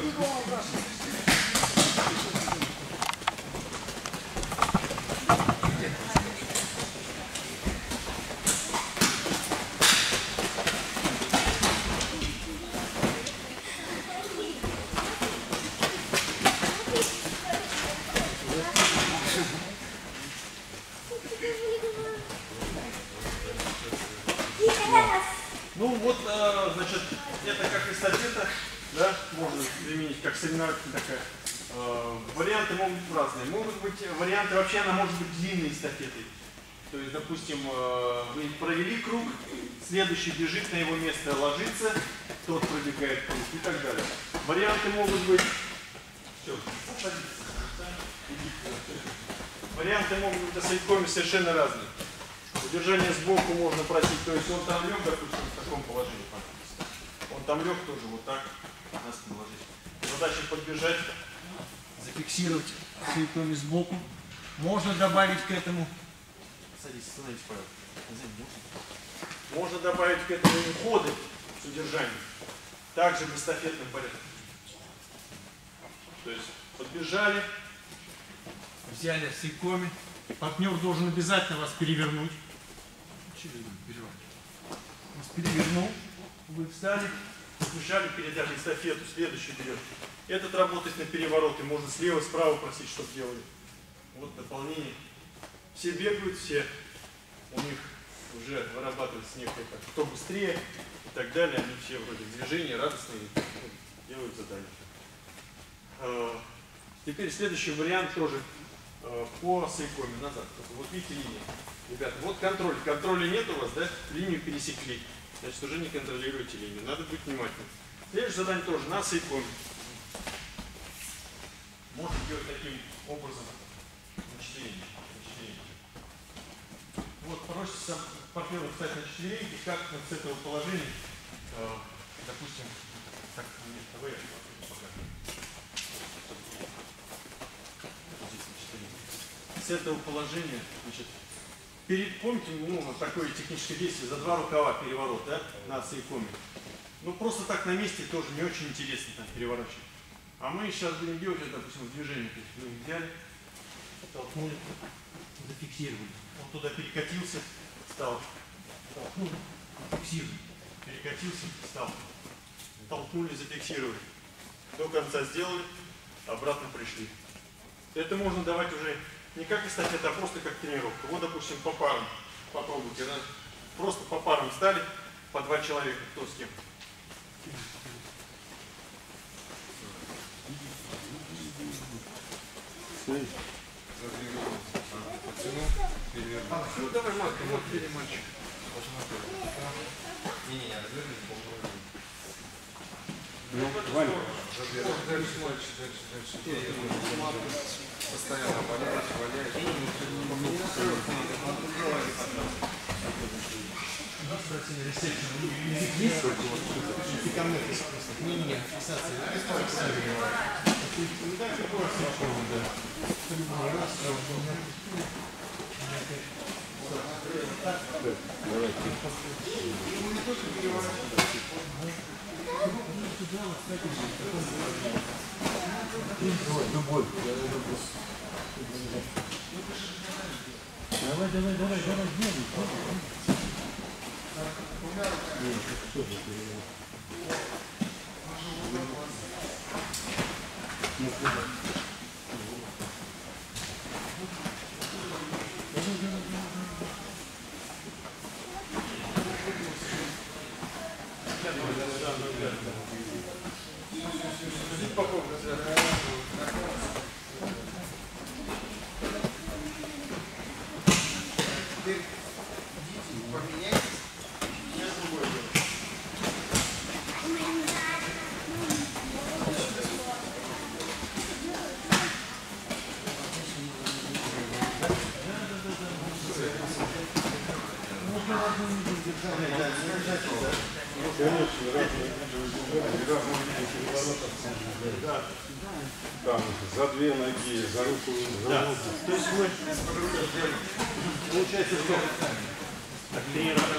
есть как соревновательная такая. Э, варианты могут быть разные. Могут быть варианты, вообще она может быть длинной эстафетой. То есть, допустим, э, вы провели круг, следующий бежит на его место, ложится, тот пробегает круг и так далее. Варианты могут быть... Все, варианты могут быть осайкоми совершенно разные. Удержание сбоку можно просить, то есть он там лег, допустим, в таком положении. Он там лег тоже вот так, на спину ложись. Задача подбежать, зафиксировать осайкоми сбоку. Можно добавить к этому... Садись, становись, Павел. Можно добавить к этому уходы с удержанием. Также в эстафетном порядке. То есть подбежали, взяли осайкоми. Партнер должен обязательно вас перевернуть. Вас перевернул, вы встали, побежали, передали эстафету, следующий берет. Этот работает на перевороты, можно слева, справа просить, чтобы делали. Вот дополнение. Все бегают, все, у них уже вырабатывается некое, как, кто быстрее и так далее. Они все вроде в движении, радостные, делают задание. Теперь следующий вариант тоже по осайкоми назад. Вот видите линию. Ребята, вот контроль. Контроля нет у вас, да? Линию пересекли. Значит, уже не контролируете линию. Надо быть внимательным. Следующее задание тоже на осайкоми. Можно делать таким образом на четвереньки. Вот просится партнеру встать на четвереньки, как с этого положения, э, допустим, так, нет, давай я покажу. С этого положения, значит, перед, помните, ну, такое техническое действие, за два рукава переворот, да, на осайкоми. Ну, просто так на месте тоже не очень интересно там переворачивать. А мы сейчас будем делать это, допустим, в движении. То есть мы взяли, толкнули, зафиксировали. Он туда перекатился, встал, толкнули, зафиксировали. Перекатился, встал, толкнули, зафиксировали. До конца сделали, обратно пришли. Это можно давать уже не как эстафета, а просто как тренировка. Вот, допустим, по парам. Попробуйте. Да? Просто по парам встали, по два человека, кто с кем. А, ну давай, Марк, вот перед мальчик. Не-не-не, развернись, попробуй. Ну, Ваня. Дальше, дальше, дальше, дальше. Постоянно валяешь, валяешь. Не-не-не, фиксация. Давай, давай, давай, давай, делай. Там за две ноги, за руку, за Да. ногу. То есть мы получается что? Так, тренировка.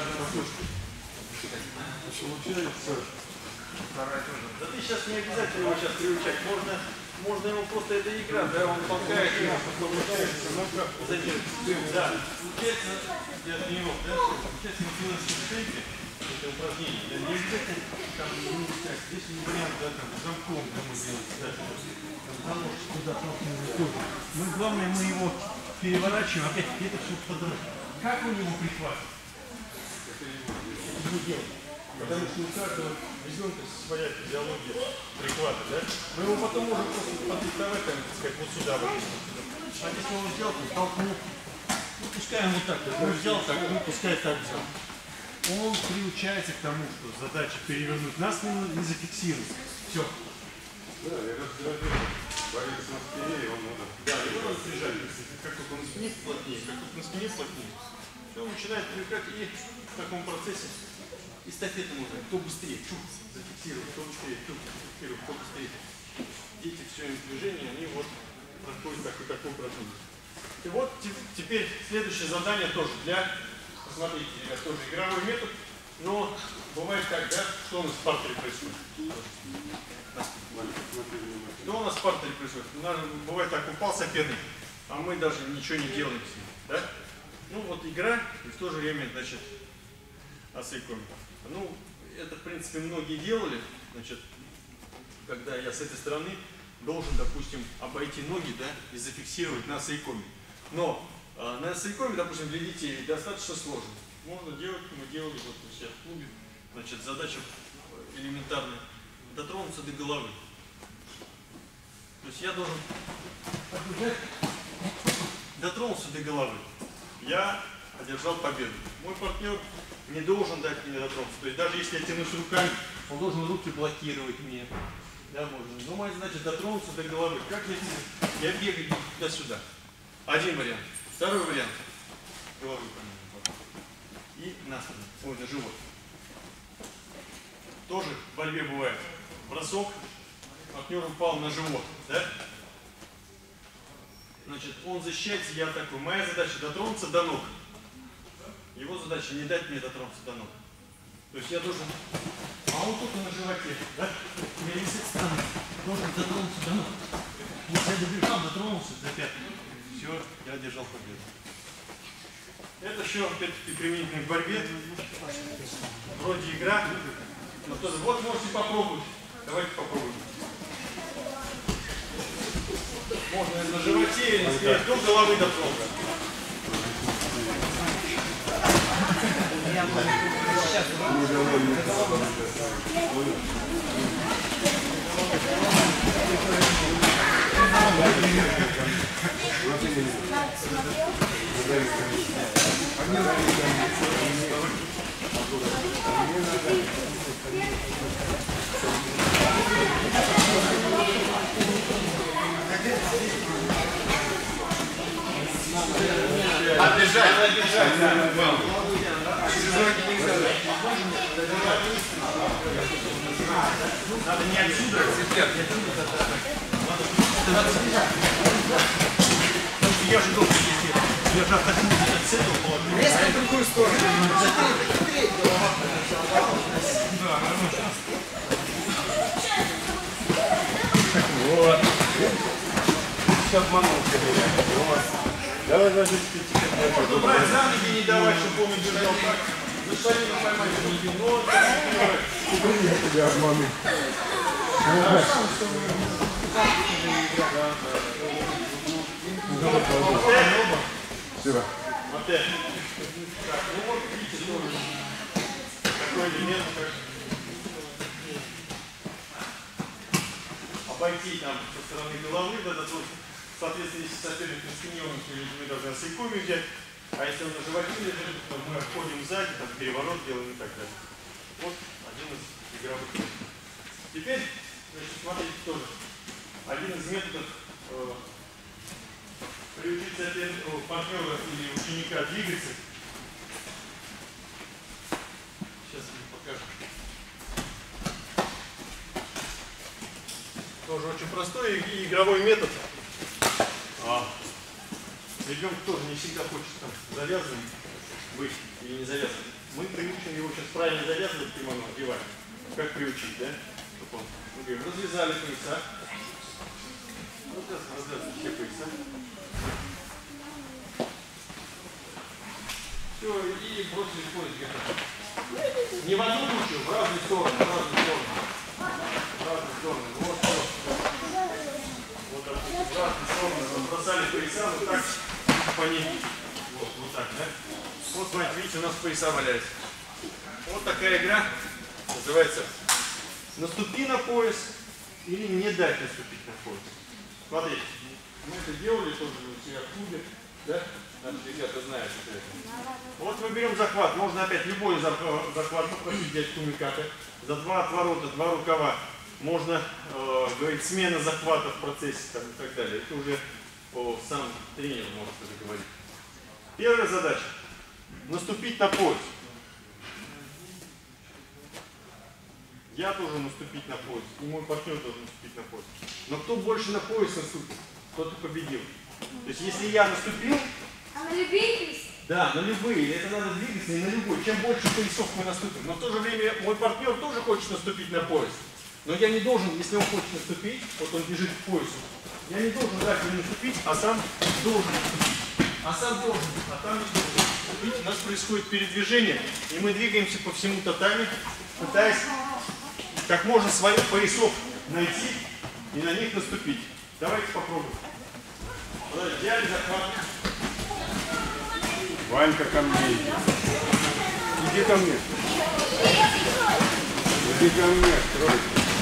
Получается. Да ты сейчас не обязательно его сейчас приучать. Можно, можно ему просто это игра, да, он толкает его, получается, ну-ка, задерживается. Да, получается, я тренировок, да, получается, мы делаем ступеньки, это упражнение. Да, не обязательно, там, ну, здесь не вариант, да, там, замком, да, мы делаем, да, там, куда толкнем. Мы, главное, мы его переворачиваем, опять это все подумать. Как у него прихватит? Это его делать. Потому что у каждого ребенка своя физиология прихвата, да? Мы его потом можем просто поддиктовать, там, так сказать, вот сюда, вот сюда. А если он взял, то толкнул. Ну, пускай он вот так, он взял, так, ну, пускай так взял. Он приучается к тому, что задача перевернуть на спину и зафиксировать. Все. Да, я разбираю, борец на спине, его надо. Да, его надо прижать. Как только он на спине плотнее, как только на спине плотнее. Все, он начинает привыкать, и в таком процессе эстафету можно. Кто быстрее, чух, зафиксировать, кто быстрее, чух, зафиксировать, кто быстрее. Дети все им движения, они вот проходят такой, такой процесс. И вот теперь следующее задание тоже для, посмотрите, ребят, тоже игровой метод, но бывает так, да, что у нас в партере происходит? Что у нас в партере происходит? Бывает так, упал соперник, а мы даже ничего не делаем с ним, да? Ну вот игра, и в то же время, значит, осыком. Ну, это, в принципе, многие делали, значит, когда я с этой стороны должен, допустим, обойти ноги, да, и зафиксировать на сайкоме. Но э, на сайкоме, допустим, для детей достаточно сложно. Можно делать, мы делали вот у себя в клубе. Значит, задача элементарная. Дотронуться до головы. То есть я должен дотронулся до головы. Я одержал победу. Мой партнер не должен дать мне дотронуться. То есть даже если я тянусь руками, он должен руки блокировать мне. Да, можно. Но моя задача дотронуться до головы. Как я делаю? Я бегаю туда-сюда. Один вариант. Второй вариант. Головы и на спину. Ой, на живот. Тоже в борьбе бывает. Бросок. Партнер упал на живот. Да? Значит, он защищается, я такой. Моя задача дотронуться до ног. Его задача не дать мне дотронуться до ног. То есть я должен... А он только на животе, да? Я не с этой стороны должен дотронуться до ног. Если я добежал, дотронулся до пятки. Все, я одержал победу. Это еще, опять-таки, применительно к борьбе. Вроде игра. Но тоже, вот можете попробовать. Давайте попробуем. Можно на животе или сказать, до головы дотронуться. Обижать, обижать, да. Надо не отсюда, я же должен здесь, я же отдохну от этого положения. Резко в другую сторону. Да, нормально. Вот. Все обманул. Давай, давай, можно брать за ноги, не давать, чтобы он держал так. За штанину поймать, не но я тебя обману. Спасибо. Опять. Так, ну вот видите, тоже такой элемент, как обойти там со стороны головы, да, да, соответственно, если соперник на спине, мы должны сайкоми взять, а если он на животе лежит, то мы обходим сзади, там переворот делаем и так далее. Вот один из игровых методов. Теперь, значит, смотрите тоже, один из методов э, приучить соперника, партнера или ученика двигаться. Сейчас я покажу. Тоже очень простой и игровой метод. А, ребенок тоже не всегда хочет там завязанным быть или не завязанным. Мы приучим его сейчас правильно завязывать кимоно, одевать. Как приучить, да? Чтобы он, мы говорим, развязали пояса. Ну, сейчас развязываем все пояса. Все, и бросили пояс где-то. Не в одну кучу, в разные стороны, в разные стороны. В разные стороны. Вот, вот. Вот так, в разные стороны. Бросали пояса, вот так по ним. Вот, вот так, да? Вот, смотрите, видите, у нас пояса валяются. Вот такая игра. Называется «Наступи на пояс» или «Не дать наступить на пояс». Смотрите, мы это делали тоже у себя в клубе, да? Наши ребята знают это. Вот мы берем захват, можно опять любой захват попросить взять кумикаты. За два отворота, два рукава. Можно, э, говорить, смена захвата в процессе там, и так далее. Это уже о, сам тренер может это говорить. Первая задача – наступить на пояс. Я должен наступить на пояс, и мой партнер должен наступить на пояс. Но кто больше на пояс наступит, тот и победил. То есть если я наступил… А на любые? Да, на любые. Это надо двигаться и на любой. Чем больше поясов мы наступим. Но в то же время мой партнер тоже хочет наступить на пояс. Но я не должен, если он хочет наступить, вот он бежит к поясу, я не должен дать ему наступить, а сам должен наступить. А сам должен, а там не должен. Видите, у нас происходит передвижение, и мы двигаемся по всему татами, пытаясь как можно своих поясов найти и на них наступить. Давайте попробуем. Взяли захват. Ванька, ко мне иди. Иди ко мне. Иди ко мне, строй.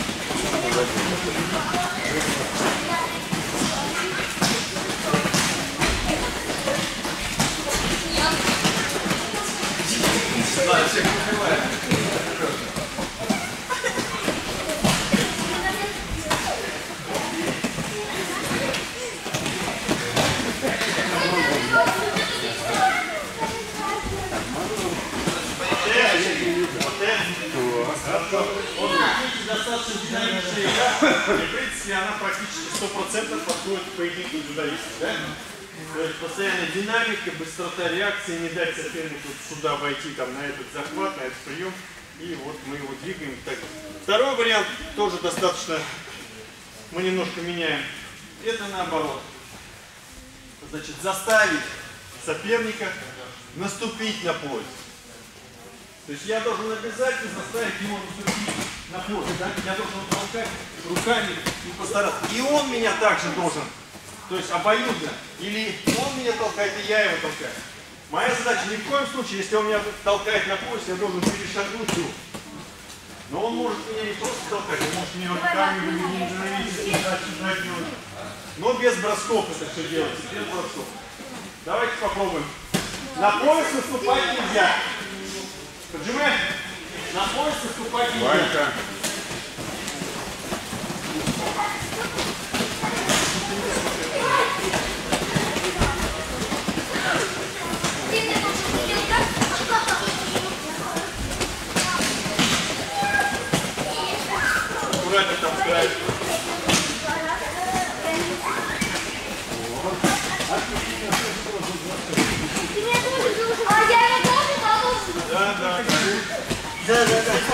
Достаточно динамичная игра, и в принципе она практически сто процентов подходит к поединку дзюдоистов. Да? То есть постоянная динамика, быстрота реакции, не дать сопернику сюда войти там, на этот захват, на этот прием. И вот мы его двигаем. Так. Второй вариант тоже достаточно, мы немножко меняем. Это наоборот. Значит, заставить соперника наступить на пояс. То есть я должен обязательно заставить его наступить на пояс. Да? Я должен толкать руками и постараться. И он меня также должен. То есть обоюдно. Или он меня толкает, и я его толкаю. Моя задача ни в коем случае, если он меня толкает на пояс, я должен перешагнуть его. Но он может меня не просто толкать, он может меня руками ненавидеть, но без бросков это все делается, без бросков. Давайте попробуем. На пояс наступать нельзя. Поджимай. На пояс наступать нельзя. Ванька. Аккуратно там ставить. А я его тоже получу? Да, да. Да, да, да.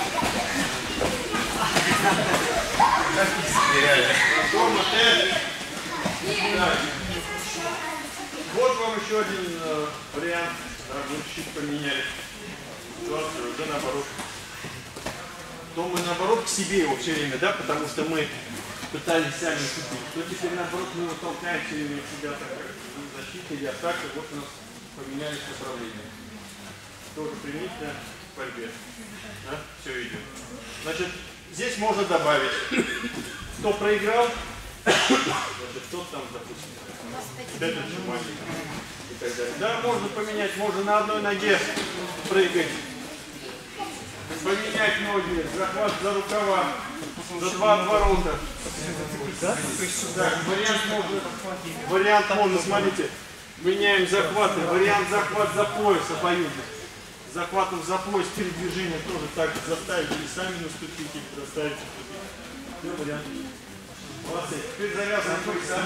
Форма Т. Да. Вот вам еще один э, вариант. Да, мы чуть поменяли ситуацию, уже наоборот. То мы наоборот к себе его все время, да, потому что мы пытались сами купить. То теперь наоборот мы его толкаем все время себя так, как защита или атака. Вот у нас поменялись направления. Тоже применительно к борьбе. Да? Все идет. Значит, здесь можно добавить. Кто проиграл, значит, тот там, допустим, опять отжимание и так далее. Да, можно поменять, можно на одной ноге прыгать. Поменять ноги, захват за рукава, за два отворота. Да, вариант можно, вариант можно, смотрите, меняем захваты, вариант захват за пояс обоюдно. Захватом за пояс передвижение тоже так заставить или сами наступить, или заставить наступить. Все, вариант. Молодцы. Теперь завязываем пояса.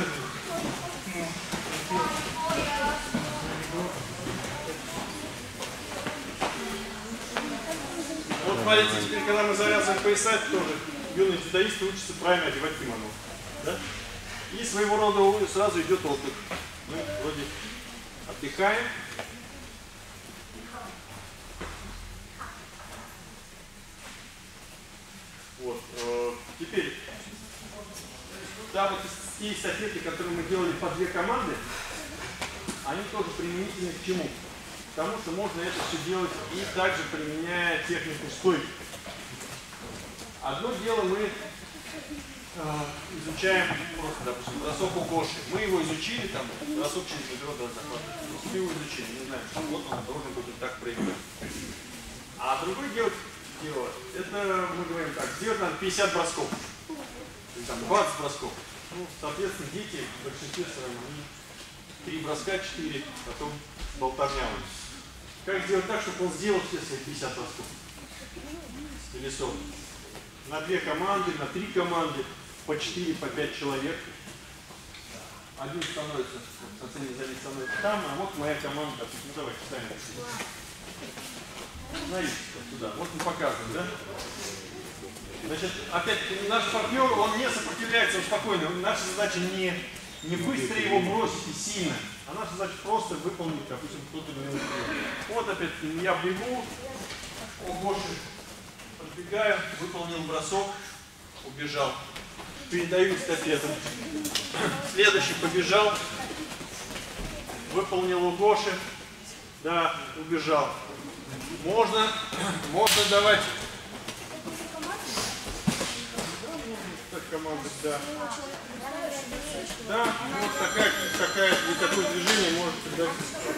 Вот смотрите, теперь когда мы завязываем пояса, тоже юные дзюдоисты учатся правильно одевать кимоно. Да? И своего рода сразу идет отдых. Мы вроде отдыхаем. Вот. Теперь, да, вот те эстафеты, которые мы делали по две команды, они тоже применительны к чему? Потому что можно это все делать и также применяя технику стойки. Одно дело мы э, изучаем просто, допустим, бросок у Гоши. Мы его изучили, там, бросок через бедро должен захватывать. Мы его изучили, не знаем, что вот он должен будет так проиграть. А другое дело, дело, это мы говорим так, сделать надо пятьдесят бросков. Или там двадцать бросков. Ну, соответственно, дети в большинстве своем, они три броска, четыре, потом болтовня. Как сделать так, чтобы он сделал все свои пятьдесят бросков? Или сорок. На две команды, на три команды, по четыре, по пять человек. Один становится, совсем не зависит, становится там, а вот моя команда. Ну давайте, ставим. Знаете, туда. Вот мы показываем, да? Значит, опять наш партнер, он не сопротивляется, он спокойно. Наша задача не, не быстро его бросить и сильно, а наша задача просто выполнить, допустим, кто-то не успел. Вот опять я бегу, о Гоши, подбегаю, выполнил бросок, убежал. Передаю эстафету. Следующий побежал, выполнил у Гоши, да, убежал. Можно, можно давать. Команда, да. Да, вот такая, такая, такое движение может дать.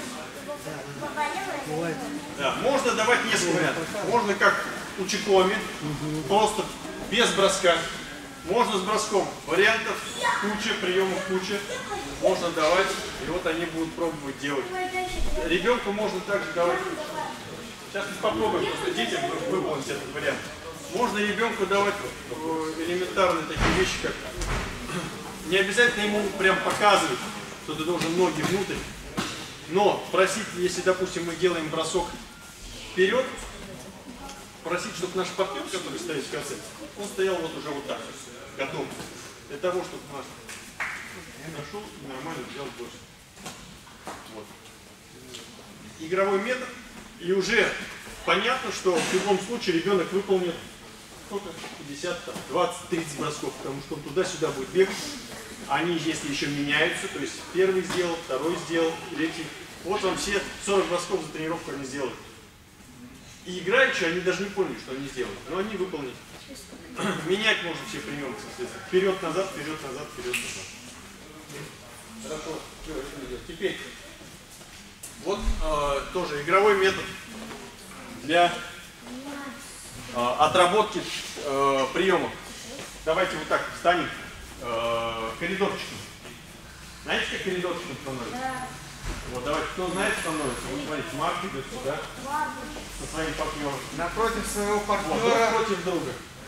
Да, можно давать несколько вариантов. Можно как у Чикоми, просто без броска. Можно с броском. Вариантов куча, приемов куча. Можно давать, и вот они будут пробовать делать. Ребенку можно также давать. Сейчас мы попробуем, просто детям выполнить этот вариант. Можно ребенку давать элементарные такие вещи, как не обязательно ему прям показывать, что ты должен ноги внутрь, но просить, если, допустим, мы делаем бросок вперед, просить, чтобы наш партнер, который стоит в конце, он стоял вот уже вот так, готов, для того, чтобы наш нашел и нормально сделал больше. Вот. Игровой метод, и уже понятно, что в любом случае ребенок выполнит сколько? пятьдесят, двадцать, тридцать бросков, потому что он туда-сюда будет бегать. Они, если еще меняются, то есть первый сделал, второй сделал, третий. Вот вам все сорок бросков за тренировку они сделали. И играющие, они даже не поняли, что они сделали, но они выполнили. Менять можно все приемы, соответственно. Вперед-назад, вперед-назад, вперед-назад. Хорошо, теперь вот э, тоже игровой метод для э, отработки э, приемов. Давайте вот так встанем э, коридорчиком. Знаете, как коридорчиком становится? Да. Вот, давайте, кто знает, становится. Вот смотрите, Марк идет сюда со своим партнером. Напротив своего партнера. Вот, напротив друга.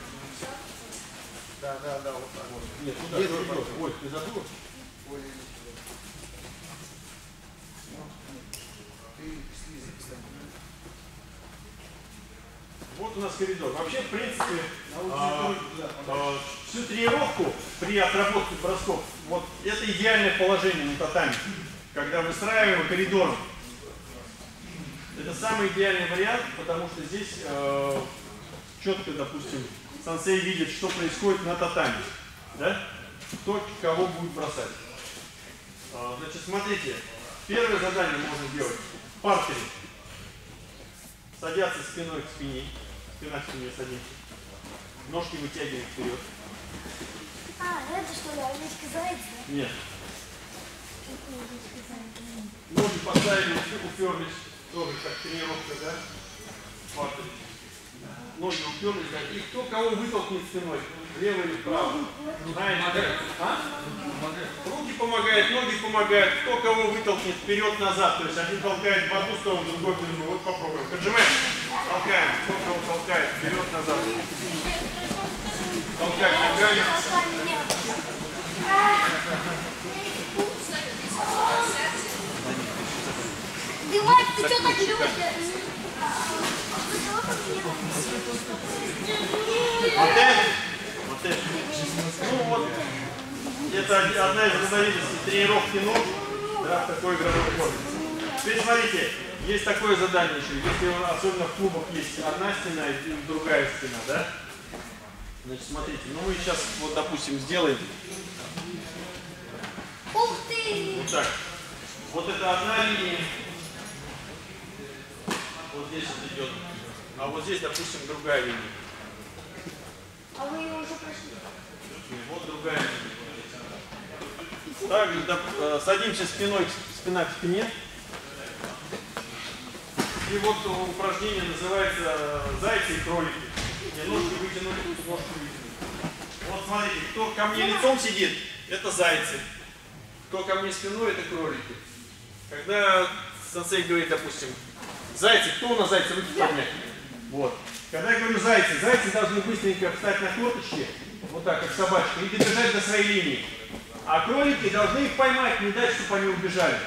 Да, да, да, вот так вот. Нет, туда, Нет, туда. Ой, ты забыл? Ой. Вот у нас коридор. Вообще, в принципе, а, а, всю тренировку при отработке бросков, вот это идеальное положение на татами, когда выстраиваем коридором. Это самый идеальный вариант, потому что здесь э, четко, допустим, сенсей видит, что происходит на татами, да? Кто кого будет бросать. А, значит, смотрите, первое задание можно делать в партере. Садятся спиной к спине. Спина к спине садимся. Ножки вытягиваем вперед. А, это что ли, овечка заяц? Нет. Ноги поставили, уперлись. Тоже как тренировка, да? Партере. Ноги уперлись, да? И кто кого вытолкнет спиной? Лево или вправо? Знаете, а? Руки помогают, ноги помогают. Кто кого вытолкнет вперед-назад. То есть один толкает в одну сторону, другой в другую. Вот попробуем. Поджимаем. Толкаем. Кто кого толкает вперед-назад. Толкаем ногами. Дымать, ты что так любишь? Модель. Модель. Ну вот, это одна из разновидностей тренировки ног, да, в такой игровой форме. Теперь смотрите, есть такое задание еще, если особенно в клубах есть одна стена и другая стена, да? Значит, смотрите, ну мы сейчас, вот допустим, сделаем. Ух ты! Вот так. Вот это одна линия. Вот здесь вот идет. А вот здесь, допустим, другая линия. А вы его уже прошли? Вот другая. Также да, э, садимся спиной, спина к спине. И вот упражнение называется зайцы и кролики. И ножки вытянули, ножки вытянули. Вот смотрите, кто ко мне лицом сидит, это зайцы. Кто ко мне спиной, это кролики. Когда сенсей говорит, допустим, зайцы, кто у нас зайцы, руки поднять? Вот. Когда я говорю зайцы, зайцы должны быстренько встать на корточки, вот так, как собачка, и добежать до своей линии. А кролики должны их поймать, не дать, чтобы они убежали.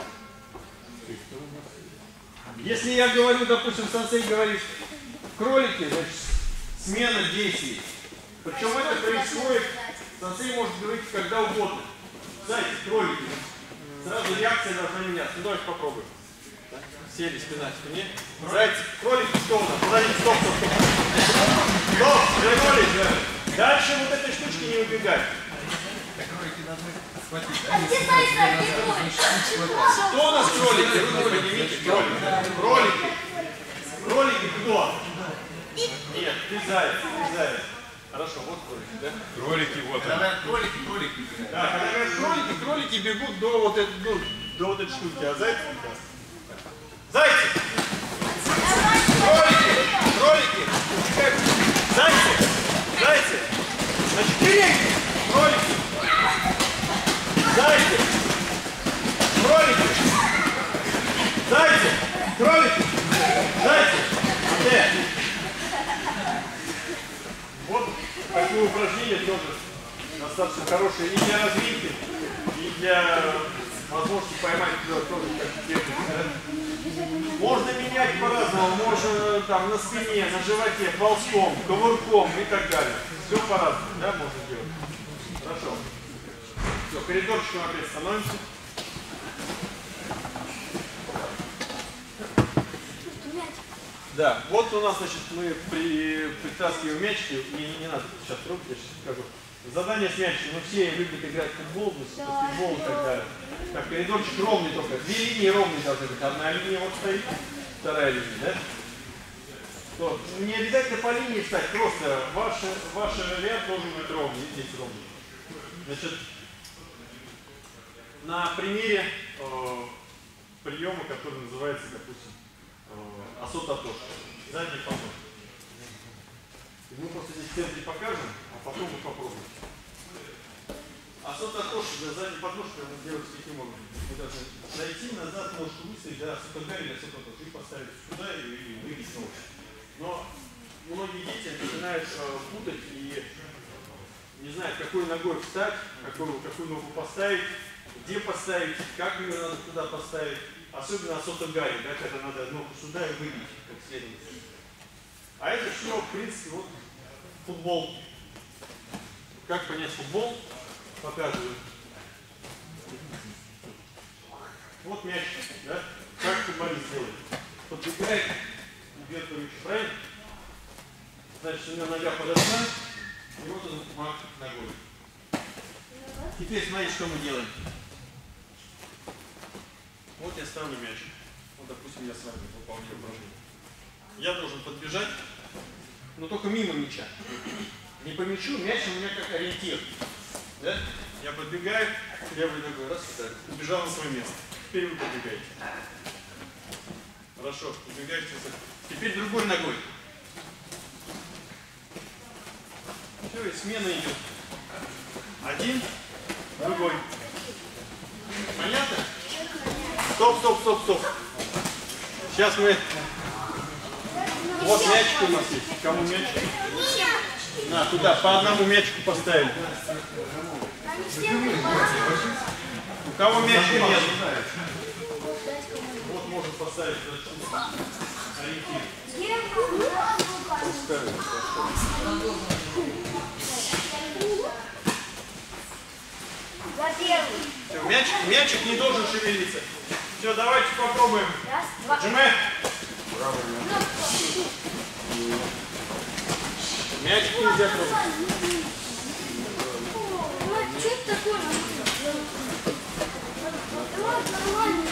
Если я говорю, допустим, сенсей говорит, кролики, значит, смена действий. Причем это происходит, сенсей может говорить когда угодно. Зайцы, кролики. Сразу реакция должна меняться. Ну давайте попробуем. Сели спина к спине. Зайцы, кролики, что у нас? Подождите, стоп, стоп, стоп. Стоп, вернулись, да. Дальше вот этой штучки не убегать. А где зайцы, а где кролики? Кто у нас кролики? Руку поднимите. Кролики. Кролики. Кролики кто? Нет, ты заяц, ты заяц. Хорошо, вот кролики, да? Кролики, вот они. Когда кролики, кролики. Да, когда говорят кролики, кролики бегут до вот этой, ну, до вот этой штуки, а зайцы да. Зайцы! Кролики! Кролики! Зайцы! Зайцы! Значит, кролики! Кролики! Зайцы! Кролики! Зайцы! Кролики! Зайцы! Андре! Вот такое упражнение тоже достаточно хорошее и для развития, и для возможности поймать тоже как технику. Можно менять по-разному, можно там на спине, на животе, ползком, ковырком и так далее. Все по-разному, да, можно делать. Хорошо. Все, коридорчиком опять становимся. Да, вот у нас, значит, мы при, притаскиваем мячики, и не надо сейчас трогать, я сейчас покажу. Задание с мячиком, но все любят играть в футбол, в футбол и так далее. Так, коридорчик ровный только, две линии ровные должны быть. Одна линия вот стоит, вторая линия, да? То, не обязательно по линии встать, просто ваш, ваш ряд должен быть ровный, и здесь ровный. Значит, на примере э, приема, который называется, допустим, Асо-Татош, задний подножка. Мы просто здесь в центре покажем, а потом вы попробуете. Асо-Татош, задний подножка мы делаем таким образом. Вы должны зайти назад, ножку выставить, да, Асо-Татош или Асо-Татош, и поставить сюда и вывести ножку. Но многие дети начинают э, путать и не знают, какой ногой встать, какую, какую ногу поставить, где поставить, как ее надо туда поставить. Особенно Асо-Татош, да, когда надо ногу сюда и выбить, как следует. А это все, в принципе, вот футбол. Как понять футбол? Показываю. Вот мяч, да? Как футболист делает? Подбегает, вверх ручку, правильно? Значит, у него нога подошла, и вот он мах ногой. Теперь смотрите, что мы делаем. Вот я ставлю мяч. Вот, допустим, я с вами выполняю упражнение. Я должен подбежать, но только мимо мяча. Не по мячу, мяч у меня как ориентир. Да? Я подбегаю, левой ногой, раз, так, убежал на свое место. Теперь вы подбегаете. Хорошо, подбегаете. Теперь другой ногой. Все, и смена идет. Один, другой. Понятно? Стоп, стоп, стоп, стоп. Сейчас мы... Вот мячик у нас есть. Кому мячик? На, туда по одному мячику поставили. У кого мячика нет? Вот можно поставить ориентир. Все, мячик, мячик не должен шевелиться. Все, давайте попробуем. Джиме. Мячик нельзя трогать. Что это такое? Нормально.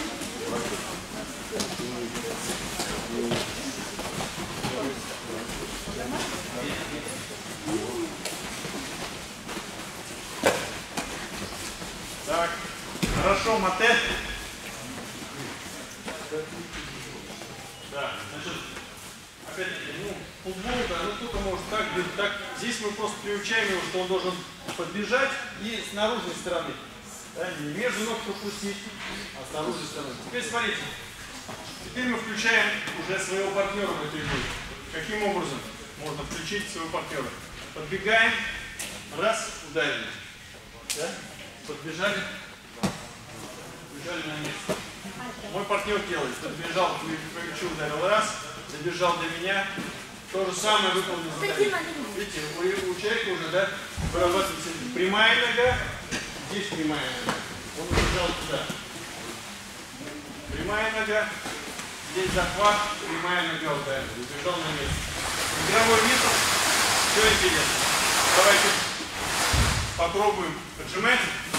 опять-таки, ну, футбол, да, ну кто-то может так, где-то так. Здесь мы просто приучаем его, что он должен подбежать и с наружной стороны. Да, не между ног пропустить, а с наружной стороны. Теперь смотрите. Теперь мы включаем уже своего партнера в эту игру. Каким образом можно включить своего партнера? Подбегаем, раз, ударили. Да? Подбежали, побежали на место. Мой партнер делает, подбежал, по мячу ударил раз, добежал до меня. То же самое выполнил задание. Видите, у, у человека уже, да, вырабатывается прямая нога, здесь прямая нога. Он убежал туда. Прямая нога, здесь захват, прямая нога ударила, убежал на место. Игровой метод, все интересно. Давайте попробуем поджимать.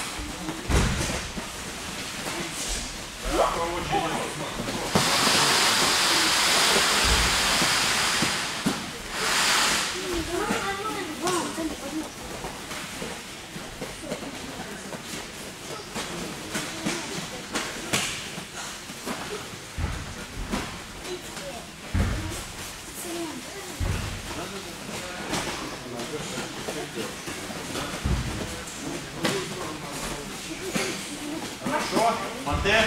Да, по очереди. Хорошо, Мате.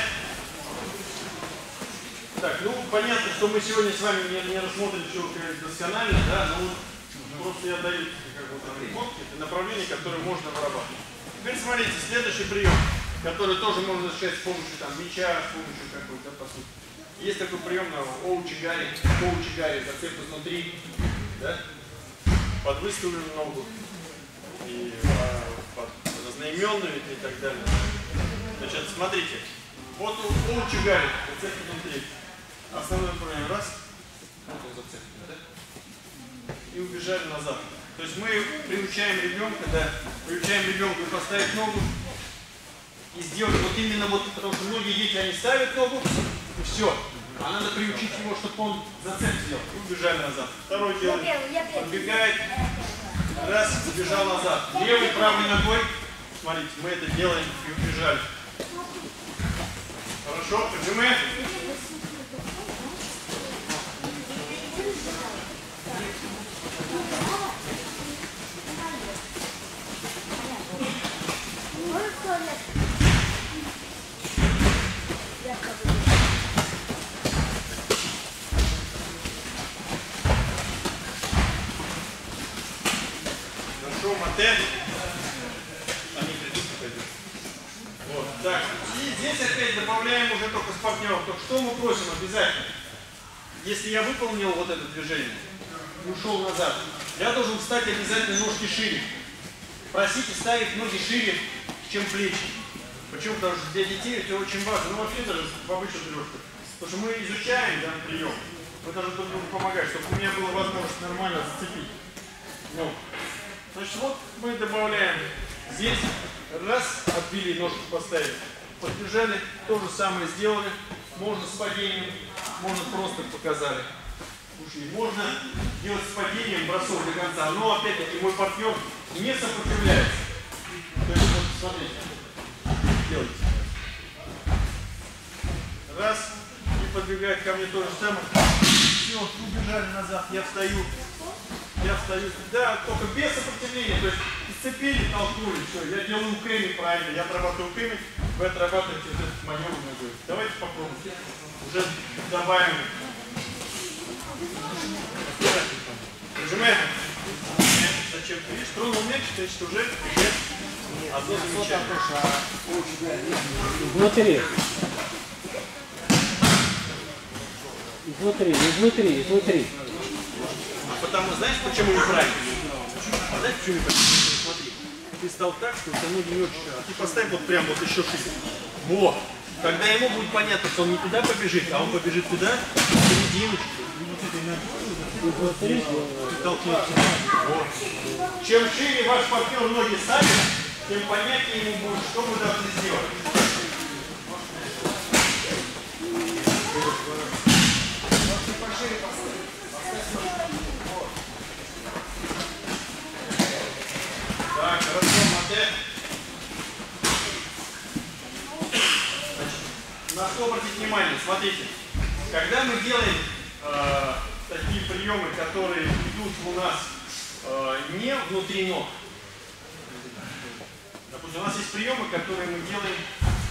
Так, ну понятно, что мы сегодня с вами не, не рассмотрим все досконально, да, но вот просто я даю как бы наработки, это направление, которое можно вырабатывать. Теперь смотрите, следующий прием, который тоже можно осуществлять с помощью там мяча, с помощью какой-то, по сути. Есть такой прием на оучигари, оучигари, зацеп изнутри, да, под выставленную ногу и под разноименную и так далее. Значит, смотрите, вот у оучигари, зацеп изнутри. Основное направление, раз, вот он зацеплен, да? И убежали назад. То есть мы приучаем ребенка, да, приучаем ребенка поставить ногу и сделать вот именно вот, потому что многие дети, они ставят ногу, и все. А надо приучить его, чтобы он зацеп сделал, и убежали назад. Второй делает, подбегает, раз, убежал назад. Левой, правой ногой, смотрите, мы это делаем и убежали. Хорошо, поджимаем. Хорошо, Мате. Они придут и пойдут. Вот, так. И здесь опять добавляем уже только с партнером. То что мы просим обязательно? Если я выполнил вот это движение и ушел назад, я должен встать обязательно ножки шире. Просите ставить ноги шире, чем плечи. Почему? Потому что для детей это очень важно. Ну вообще даже в обычную тренировку. Потому что мы изучаем данный прием. Мы должны друг другу помогать, чтобы у меня была возможность нормально зацепить. Ну, значит, вот мы добавляем здесь. Раз, отбили, ножку поставили. Подбежали, то же самое сделали. Можно с падением, можно просто показали. Ушли. Можно делать с падением бросок до конца. Но опять-таки мой партнер не сопротивляется. То есть вот смотрите. Делайте. Раз. И подбегает ко мне то же самое. Все, убежали назад. Я встаю. Я встаю. Да, только без сопротивления. То есть сцепили, толкнули. Все, я делаю укреми правильно. Я отрабатываю укреми. Вы отрабатываете этот маневр ногой. Давайте попробуем. Уже добавим. Нажимаем. Зачем? Видишь, тронул мяч, значит уже одно замечание. Внутри. Изнутри, изнутри, изнутри. А потому, знаешь, почему неправильно? А знаешь, почему неправильно? Смотри, ты стал так, что у тебя ноги не очень. А ты поставь вот прям вот еще шире. Вот. Когда ему будет понятно, что он не туда побежит, а он побежит туда, в серединочку. Ты толкнешь. Вот. Чем шире ваш партнер ноги ставит, тем понятнее ему будет, что вы должны сделать. Так, хорошо, Мате. На что обратить внимание? Смотрите, когда мы делаем э, такие приемы, которые идут у нас э, не внутри ног. Допустим, у нас есть приемы, которые мы делаем,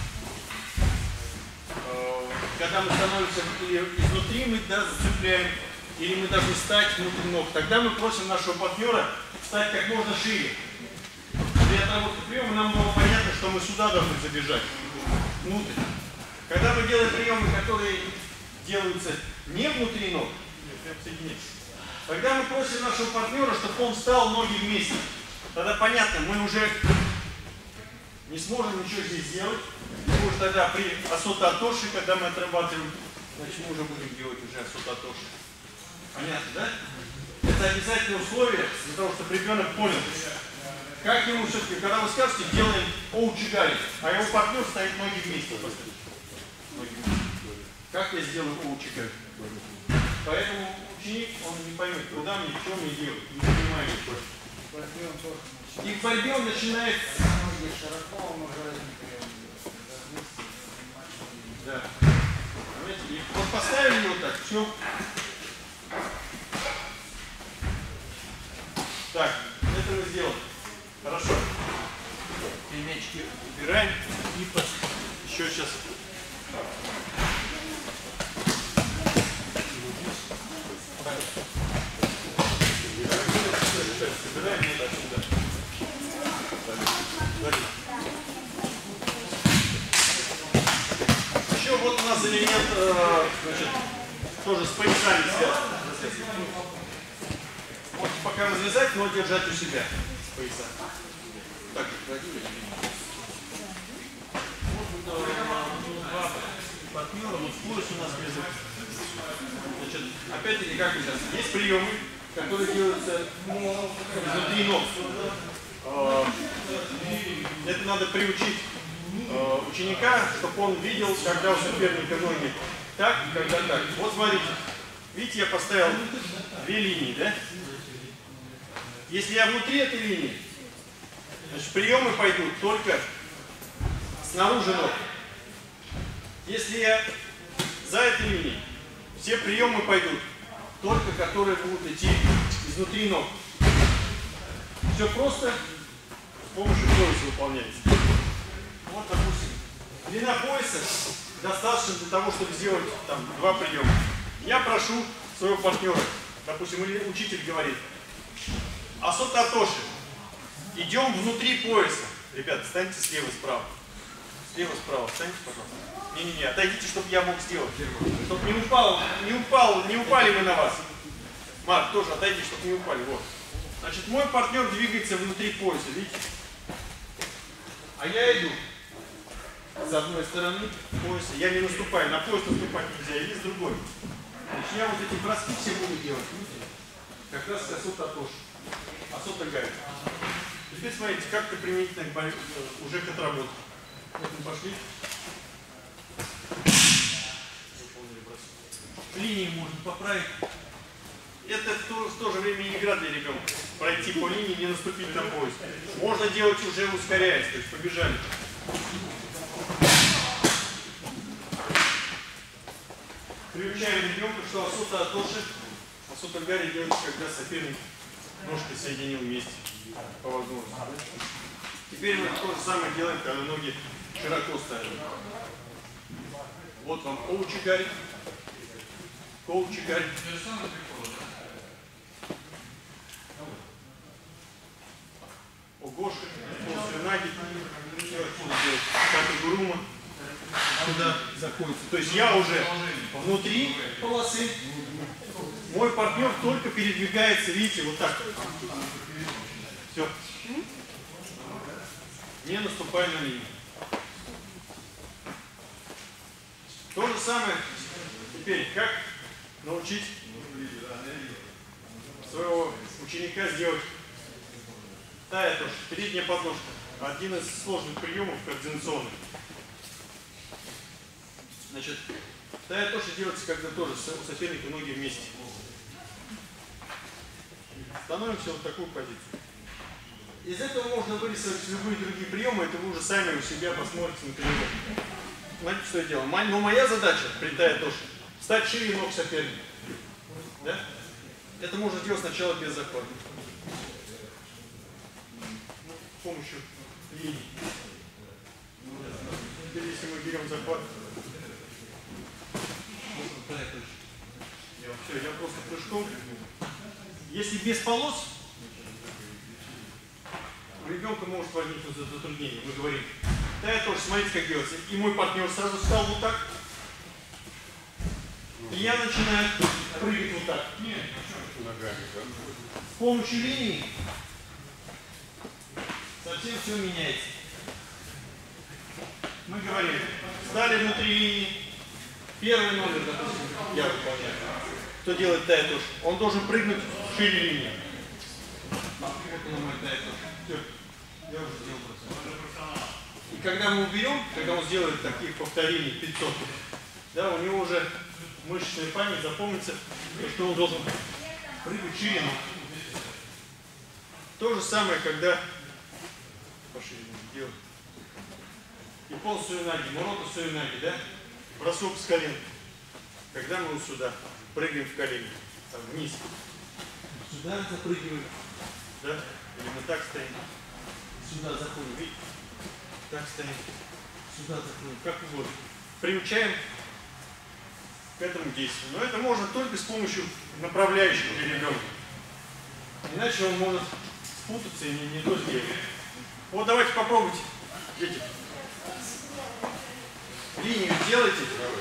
э, когда мы становимся или изнутри, мы да, зацепляем, или мы должны встать внутри ног. Тогда мы просим нашего партнера встать как можно шире. Для отработки приема нам было понятно, что мы сюда должны забежать, внутрь. Когда мы делаем приемы, которые делаются не внутри ног, тогда мы просим нашего партнера, чтобы он встал ноги вместе. Тогда понятно, мы уже не сможем ничего здесь сделать. Мы уже тогда при асото-атоши, когда мы отрабатываем, значит мы уже будем делать уже асото-атоши. Понятно, да? Это обязательное условие для того, чтобы ребенок понял, как ему все-таки, когда вы скажете, делаем оучигари, а его партнер ставит ноги вместе. Как я сделаю оучигари? Поэтому ученик, он не поймет, куда мне, что мне делать, не понимает. И в борьбе он начинает... Да. И вот поставили его так, все. Так, это мы сделали. Хорошо. Пельмечки убираем. И под... еще сейчас. Собираем вот отсюда. Еще вот у нас элемент, значит, тоже с поясами связан. Вот пока развязать, но держать у себя пояса. Так, кладили. Вот два партнера, вот пояс у нас лежит. Значит, опять-таки, как сейчас, есть приемы, которые делаются изнутри ног. Это надо приучить ученика, чтобы он видел, когда у соперника ноги так, когда так. Вот смотрите, видите, я поставил две линии, да? Если я внутри этой линии, значит, приемы пойдут только снаружи ног. Если я за этой линией, все приемы пойдут только, которые будут идти изнутри ног. Все просто с помощью пояса выполняется. Вот, допустим, длина пояса достаточно для того, чтобы сделать там два приема. Я прошу своего партнера, допустим, или учитель говорит, асото-атоши, идем внутри пояса. Ребята, встаньте слева, справа. Слева, справа, встаньте, пожалуйста. Не-не-не, отойдите, чтобы я мог сделать. Чтобы не упал, не упал, не упали мы на вас. Марк, тоже отойди, чтобы не упали. Вот. Значит, мой партнер двигается внутри пояса, видите? А я иду с одной стороны пояса. Я не наступаю, на пояс наступать нельзя, или с другой. Значит, я вот эти броски все буду делать. Видите? Как раз асото-атоши. Асото-гари. Теперь смотрите, как это применительно уже к отработке. Вот мы пошли. Линии можно поправить. Это в то, в то же время не игра для ребенка. Пройти по линии, не наступить на пояс. Можно делать уже ускоряясь, то есть побежали. Приучаем ребенка, что асото-атоши, асото-гари делается, когда соперник ножки соединил вместе по возможности. Теперь мы то же самое делаем, когда ноги широко ставим. Вот вам оучигари. Коучигари. Огоши, полстренаги. Все отсюда делать. Катагурума. Сюда заходится. То есть я уже внутри полосы. Мой партнер только передвигается, видите, вот так. Все. Не наступай на линию. То же самое теперь, как научить своего ученика сделать тая тоже, передняя подножка. Один из сложных приемов координационных. Значит, тая тоже делается, когда тоже у соперника ноги вместе. Становимся вот в такую позицию. Из этого можно вырисовать любые другие приемы, это вы уже сами у себя посмотрите на тренировке. Смотрите, что я делаю. Но моя задача при тае тоже стать шире ног соперника. Да? Это можно делать сначала без захвата. С помощью линий. Теперь если мы берем захват, все, я просто прыжком. Если без полос, у ребенка может возникнуть затруднение. Мы говорим, да я тоже, смотрите, как делается. И мой партнер сразу встал вот так. И я начинаю прыгать вот так. С помощью линии совсем все меняется. Мы говорим, встали внутри линии. Первый номер, допустим, я выполняю. Кто делает тай тоже? Он должен прыгнуть шире линии. Вот он мой тай тоже. Все. Я уже сделал процесс. И когда мы уберем, когда он сделает таких повторений пятьсот, да, у него уже мышечная память запомнится, что он должен прыгать шире. То же самое, когда пошире делать. Япон суенаги, мурота суенаги, да? Бросок с колен. Когда мы вот сюда прыгаем в колени, там, вниз. Сюда запрыгиваем. Да? Или мы так стоим. Сюда заходим. Видите? Так стоим. Сюда заходим. Как угодно. Приучаем к этому действию. Но это можно только с помощью направляющих для ребенка. Иначе он может спутаться и не, не то сделать. Вот давайте попробуйте, дети. Линию сделайте.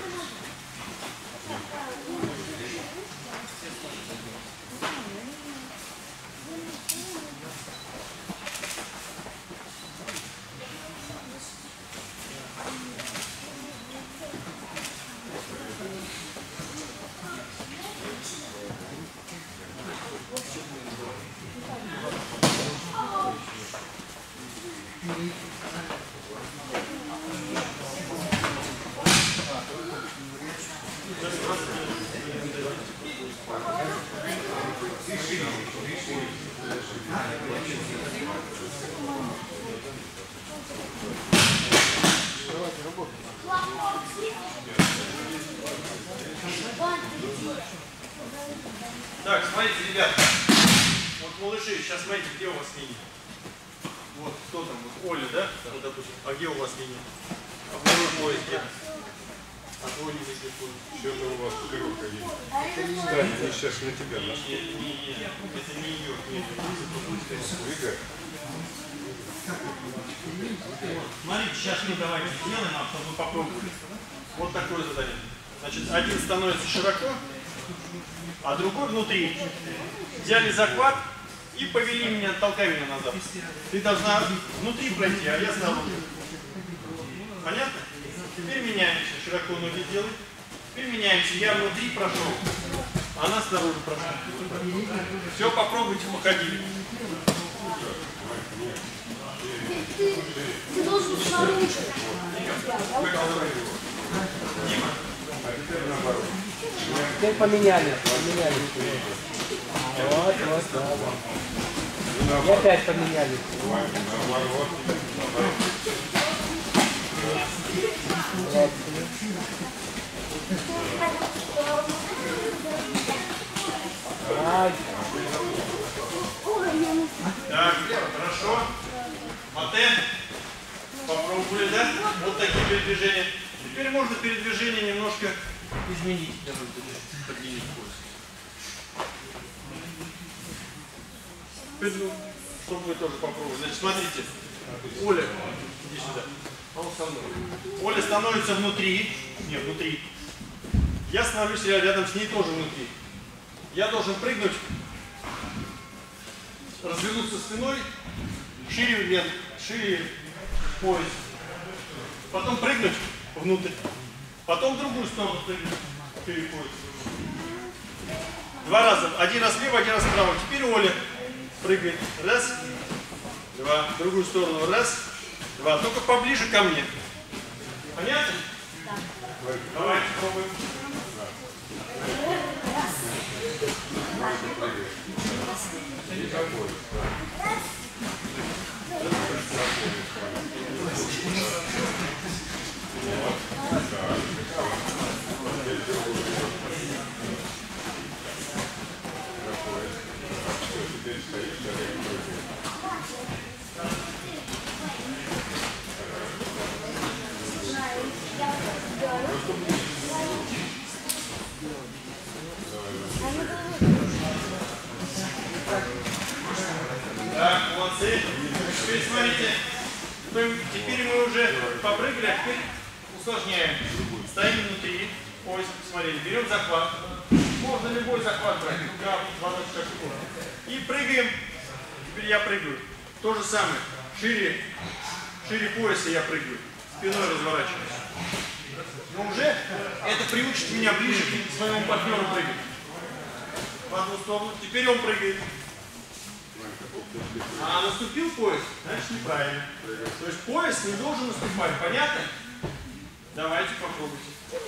Так, смотрите, ребят. Вот малыши, сейчас смотрите, где у вас линия. Вот, кто там? Вот Оля, да? Вот, допустим. А где у вас линия? А второй поезд где? А твой линия где поезд? Что-то у вас легкая линия. Кстати, они сейчас на тебя Нет, наступят. нет, нет, нет, это не ее. Нет, Игорь. смотрите, сейчас мы давайте сделаем, а чтобы вы попробовали. Вот такое задание. Значит, один становится широко, а другой внутри. Взяли захват и повели меня, толкай меня назад. Ты должна внутри пройти, а я снаружи. Понятно? Теперь меняемся. Широко ноги делай. Теперь меняемся. Я внутри прошел, а она снаружи прошла. Все, попробуйте, походили. Ты, ты должен снаружи. Дима. Теперь поменяли. Поменяли. А, вот, вот, да, да. И опять поменяли. Ай. Так, хорошо. Мате. Попробовали, да? Вот такие передвижения. Теперь можно передвижение немножко изменить. Подвинуть пояс. Чтобы вы тоже попробовали. Значит, смотрите. Оля, иди сюда. А он со мной. Оля становится внутри. Нет, внутри. Я становлюсь рядом с ней тоже внутри. Я должен прыгнуть, развернуться спиной, шире вверх, шире пояс. Потом прыгнуть внутрь. Потом в другую сторону прыгнуть, шире пояс. Два раза. Один раз слева, один раз справа. Теперь Оля прыгает. Раз, два. В другую сторону. Раз, два. Только поближе ко мне. Понятно? Да. Давайте пробуем. Так, молодцы. Теперь смотрите. Мы, теперь мы уже попрыгали, а теперь усложняем. Стоим внутри. Ой, смотрите, берем захват. Можно любой захват брать. И прыгаем. Теперь я прыгаю. То же самое. Шире, шире пояса я прыгаю. Спиной разворачиваюсь. Но уже это приучит меня ближе к своему партнеру прыгать. В одну сторону. Теперь он прыгает. А наступил пояс, значит неправильно. То есть пояс не должен наступать. Понятно? Давайте попробуйте.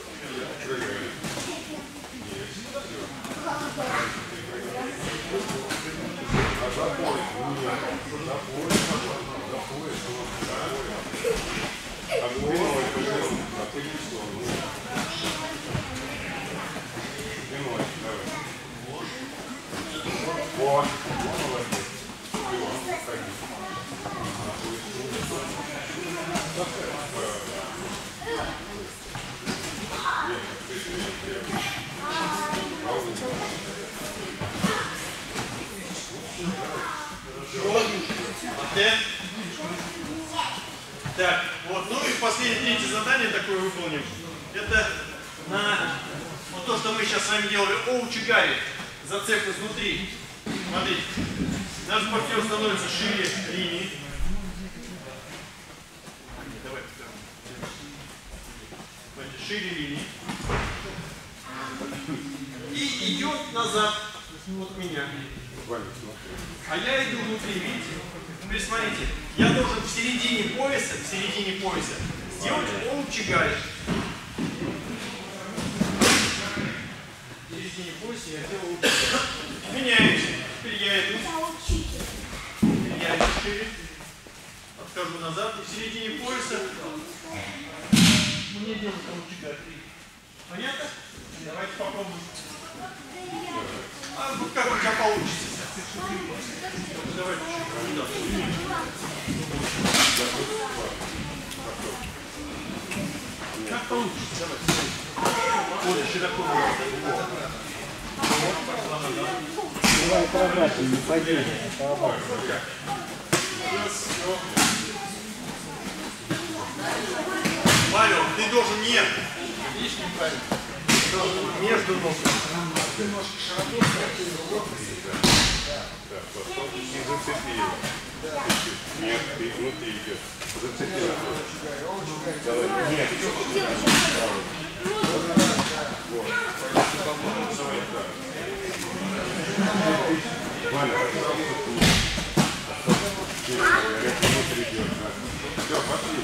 Вот. Так, вот, ну и последнее, третье задание такое выполним. Это на вот то, что мы сейчас с вами делали, оучигари, зацеп изнутри. Смотрите, наш партнер становится шире линии. Давай, давайте, шире линии. И идет назад от меня. А я иду внутри, видите? Теперь смотрите, я должен в середине пояса, в середине пояса сделать оучигари. В середине пояса я делаю оучигари. Меняюсь. Теперь я иду. Теперь я иду шире. Отхожу назад. И в середине пояса мне делать оучигари. Понятно? Давайте попробуем. А вот как у тебя получится? Давайте чуть-чуть. Как получится? Давайте. Вот широко. Вот, пошла назад. Давай прожать, не пойди. Павел, ты должен не. Видишь, неправильно. Между ног. Немножко широко, И зацепи его. Нет, ты внутри идешь. Зацепи его. Давай. Нет. Вот. Валя, пожалуйста, тут. Внутрь идешь. Все, пошли.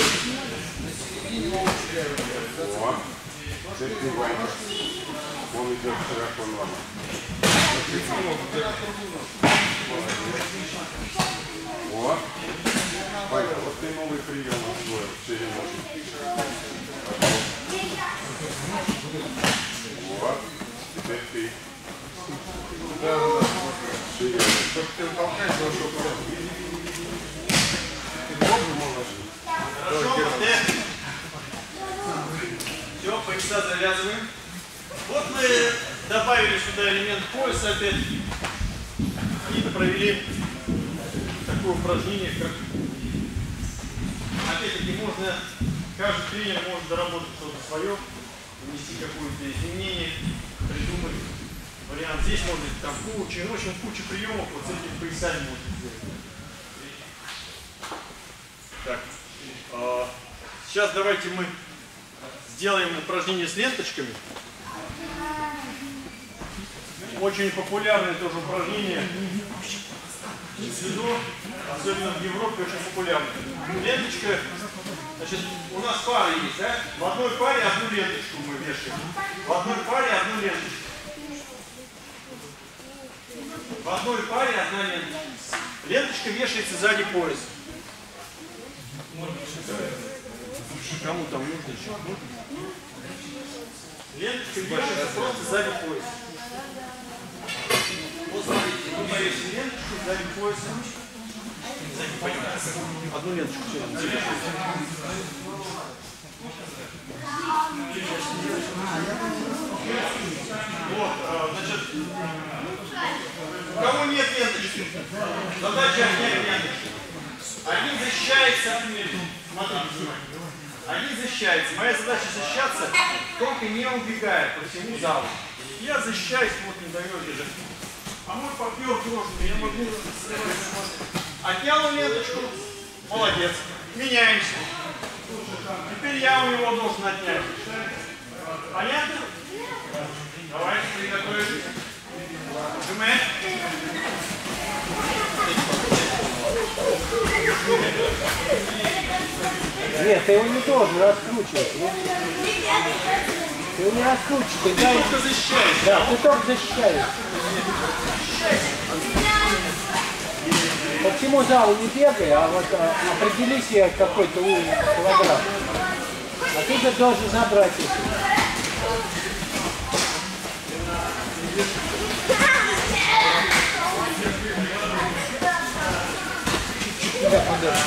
Вот. Цепи Ваня. Он идет широко ногу. Вот. Ваня, вот ты новый прием освоил в ширину. Вот. Теперь ты. Ширину. Чтоб ты толкаешь, чтобы ты тоже можешь. Хорошо, все, пояса завязываем. Вот мы добавили сюда элемент пояса опять и провели такое упражнение, как опять-таки можно, каждый тренер может доработать что-то свое, внести какое-то изменение, придумать вариант. Здесь может быть там куча, в общем, куча приемов вот с этими поясами можно сделать. Так, э, сейчас давайте мы сделаем упражнение с ленточками. Очень популярное тоже упражнение в дзюдо, особенно в Европе очень популярное. Ленточка, значит, у нас пара есть, да? В одной паре одну ленточку мы вешаем. В одной паре одну ленточку. В одной паре одна ленточка. Ленточка вешается сзади пояса. Кому там нужно еще? Ленточка вешается просто сзади пояса. Вот смотрите, мы повесим ленточку сзади пояса. Сзади, пойдем. Одну ленточку все. Вот, значит, у кого нет ленточки, задача отнять ленточки. Один защищается, смотрите, один защищается. Моя задача защищаться, только не убегая по всему залу. Я защищаюсь, вот не даю бежать. А мой партнер грозный, я могу отнял ленточку, молодец. Меняемся. Теперь я у него должен отнять. Понятно? Давайте приготовились. Жимай. Нет, ты его не должен раскручивать. Ты его не раскручивай. Ты дай... только защищаешься. Да, ты только защищаешь. По всему залу не бегай, а вот а, определи себе какой-то уровень килограмм. А ты же должен забрать их. Да, подожди.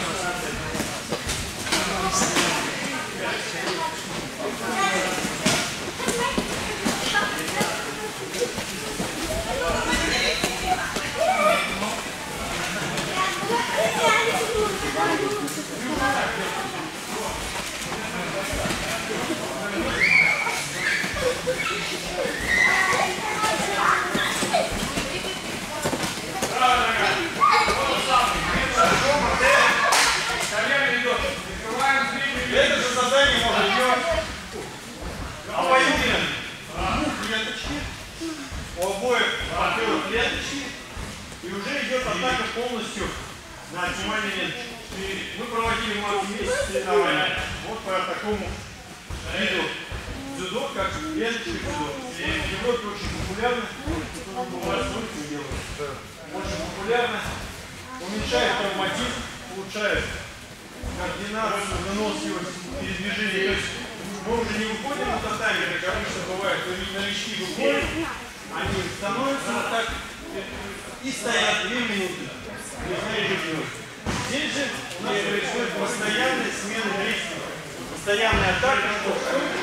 Это же задание можно делать. Обоюдно. Двух ленточки. У обоих партнеров ленточки. И уже идет атака полностью на отнимание ленточки. Мы проводили марки месяц соревнования. Вот по такому виду дзюдо, как ленточка дзюдо. В Европе очень популярно. Очень популярно. Уменьшает травматизм, улучшает координацию, выносливость, передвижение. То есть мы уже не выходим на татами, как обычно бывает, то новички выходят, они становятся вот так и стоят две минуты. Здесь же у нас происходит постоянная смена действий, постоянная атака, что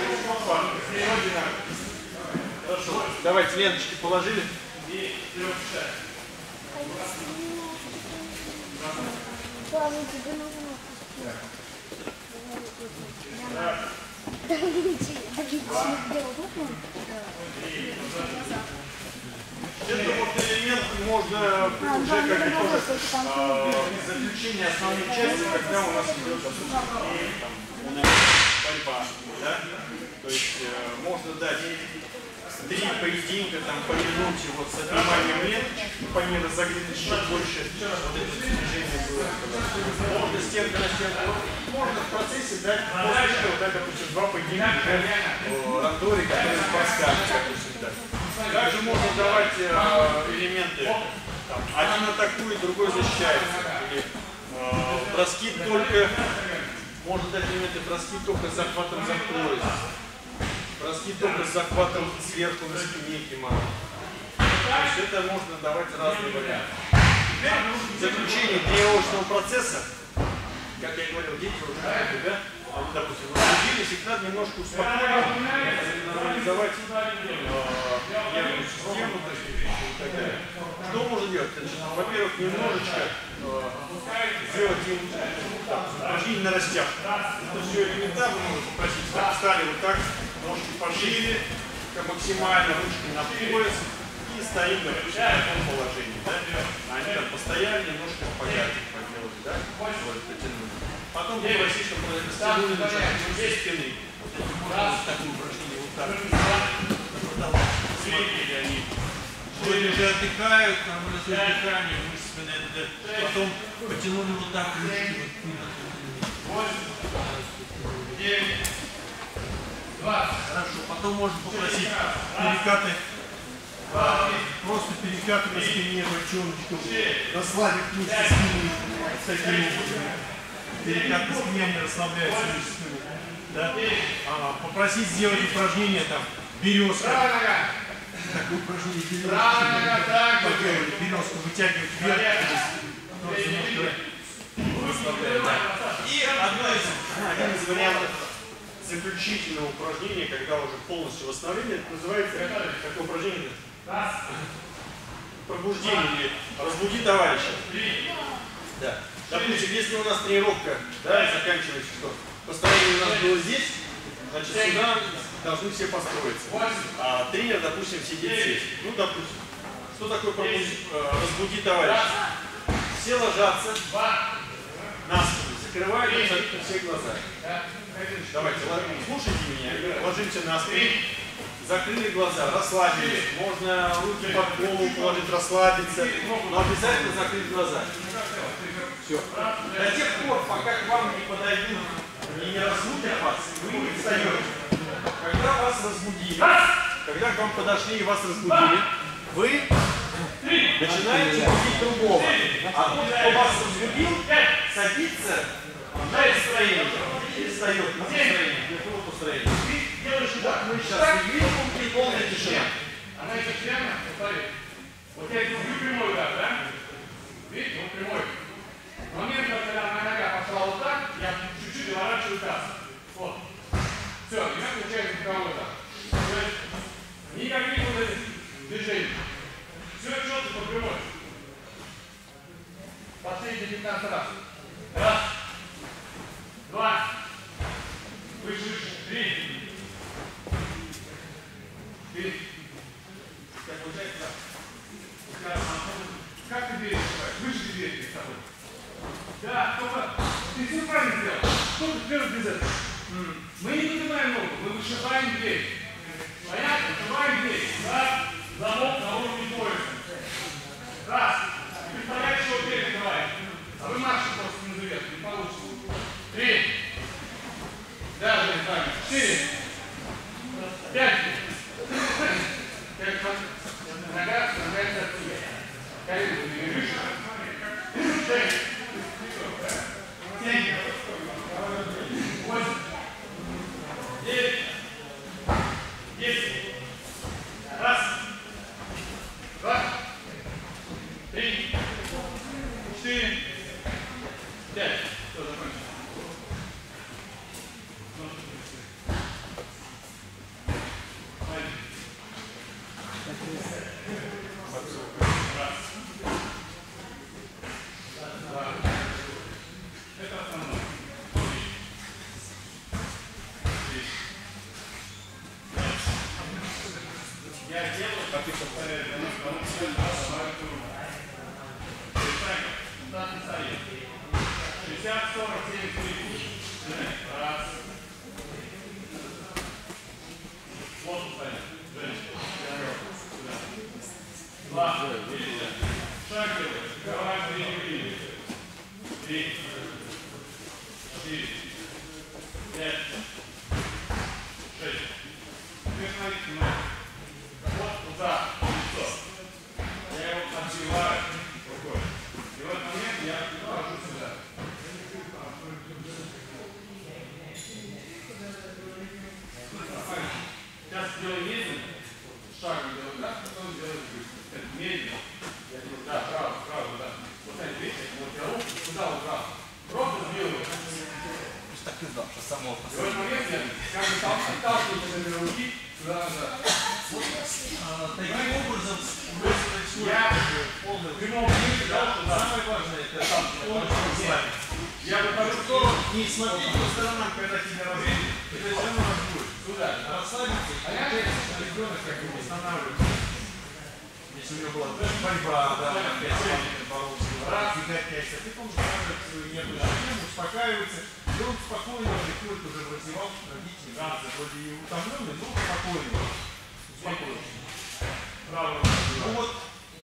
хорошо. Давайте ленточки положили. И вперед шаг. Павел, тебе нужно Это вот элемент можно уже как бы тоже из заключения основной части, когда у нас идет борьба. Да? То есть э, можно дать три поединка там, по минуте вот, с отниманием ленточек, по ней разогреты еще больше вот это движение было. Можно стенка на стенку. Можно в процессе дать после этого дать, допустим, два поединка в рандоре, которые подскажут, допустим, так. Также можно давать э, элементы. Там, один атакует, другой защищается. Или э, броски только, можно дать элементы броски только с захватом за пояс. Броски только с захватом сверху на спине кимоно. То есть это можно давать разные варианты. Теперь в заключение тренировочного процесса, как я говорил, дети уже да, они, допустим, возбудились, их надо немножко успокоить, нормализовать э, нервную систему, то есть, и так далее. Что можно делать? Во-первых, немножечко э, сделать им упражнение на растяжку. Это все элементарно, можно попросить, так, встали вот так, ножки пошире, максимально ручки на пояс и стоим, допустим, в таком положении. Да? Они там постояли, немножко погадили, поделали, да? Потом попросить, чтобы растянули начали спины. Вот такое упражнение вот так. Смотрели они. Вроде уже отдыхают, нормализуют дыхание, мышцы спины. Потом потянули вот так ручки. девять. Хорошо, потом можно попросить перекаты, а, просто перекаты на спине бочоночком, расслабить мышцы спины таким образом. Перекат на спине, они расслабляются мышцы спины. Да? А, попросить сделать упражнение там, березка. Такое упражнение березка. Березку вытягивать вверх. И одно из, один из вариантов заключительного упражнения, когда уже полностью восстановление, это называется такое упражнение пробуждение или разбуди товарища. Да. Допустим, если у нас тренировка, да, заканчивается, что построение у нас было здесь, значит сюда должны все построиться. А тренер, допустим, сидит здесь. Ну, допустим, что такое пробуди, разбуди товарища? Все ложатся на спину, закрывают абсолютно все глаза. Давайте, слушайте меня, ложимся на спину, закрыли глаза, расслабились. Можно руки под голову положить, расслабиться, но обязательно закрыть глаза. Все. До тех пор, пока к вам не подойдут и не разбудят вас, вы не встаете. Когда вас разбудили, когда к вам подошли и вас разбудили, вы начинаете будить другого. А тот, кто вас разбудил, садится на настроение и встает на настроение, для того построения. Вот мы сейчас не видим, и полная тишина. Она идет прямо, повтори. Вот я люблю прямой удар, да? Видите, он прямой. В момент, когда моя нога пошла вот так, я чуть-чуть доворачиваю таз. Вот. Все, и у меня получается боковой удар. То есть никаких вот этих движений. Все четко по прямой. Последние пятнадцать раз. Раз. Два. Выше, выше. Три. Четыре. Как получается так? Как ты дверь открываешь? Выше ты дверь перед собой. Да, только ты все правильно сделал. Что ты вперед без этого? Мы не поднимаем ногу, мы вышибаем дверь. Понятно? Вышибаем дверь. Да? Замок на уровне пояса. Раз. Представляешь, что дверь открываем. А вы марш просто не наверх, не получится. Три. Даже не знаю. Четыре. Пять. Пять. Нога нагается отсюда. Колено двигаем выше. Шесть. Семь. Восемь. Девять. Десять. Раз. Два. Три. Четыре. Пять. Все, закончим. Это основное. Я делаю, как ты повторяешь, для нас, потому что я добавляю руку. Так, стоит. шестьдесят, сорок, семьдесят, тридцать. Раз. Вот стоит. Два. Шаг делаем. Давай, три. Три. Четыре. Пять. Шесть. Теперь смотрите, вот удар, лицо. Я его отбиваю рукой. И в этот момент я вхожу сюда. Сейчас делаю медленно. Шагом делаю так, потом делаю быстро. Это медленно. Я делаю, да, право, право, да. Вот так, видите, вот я руку сюда убрал. Просто сбилую. Так и знал, что самого И в этот момент я как бы отталкиваю свои руки сюда-назад. Таким образом, Я в прямом смысле, да, что самое важное, это я выхожу в что не смотреть по сторонам, когда тебя разбудят, это все равно нас будет. сюда. Расслабиться, и А я ребенок как бы восстанавливается. Если у него была борьба, да, опять боролся, избегать кайся, ты восстанавливается свою некую систему, успокаивается, и он спокойно приходит уже в раздевалку, родители, вроде и утомленный, но спокойно. Успокоился. Право. Ну вот,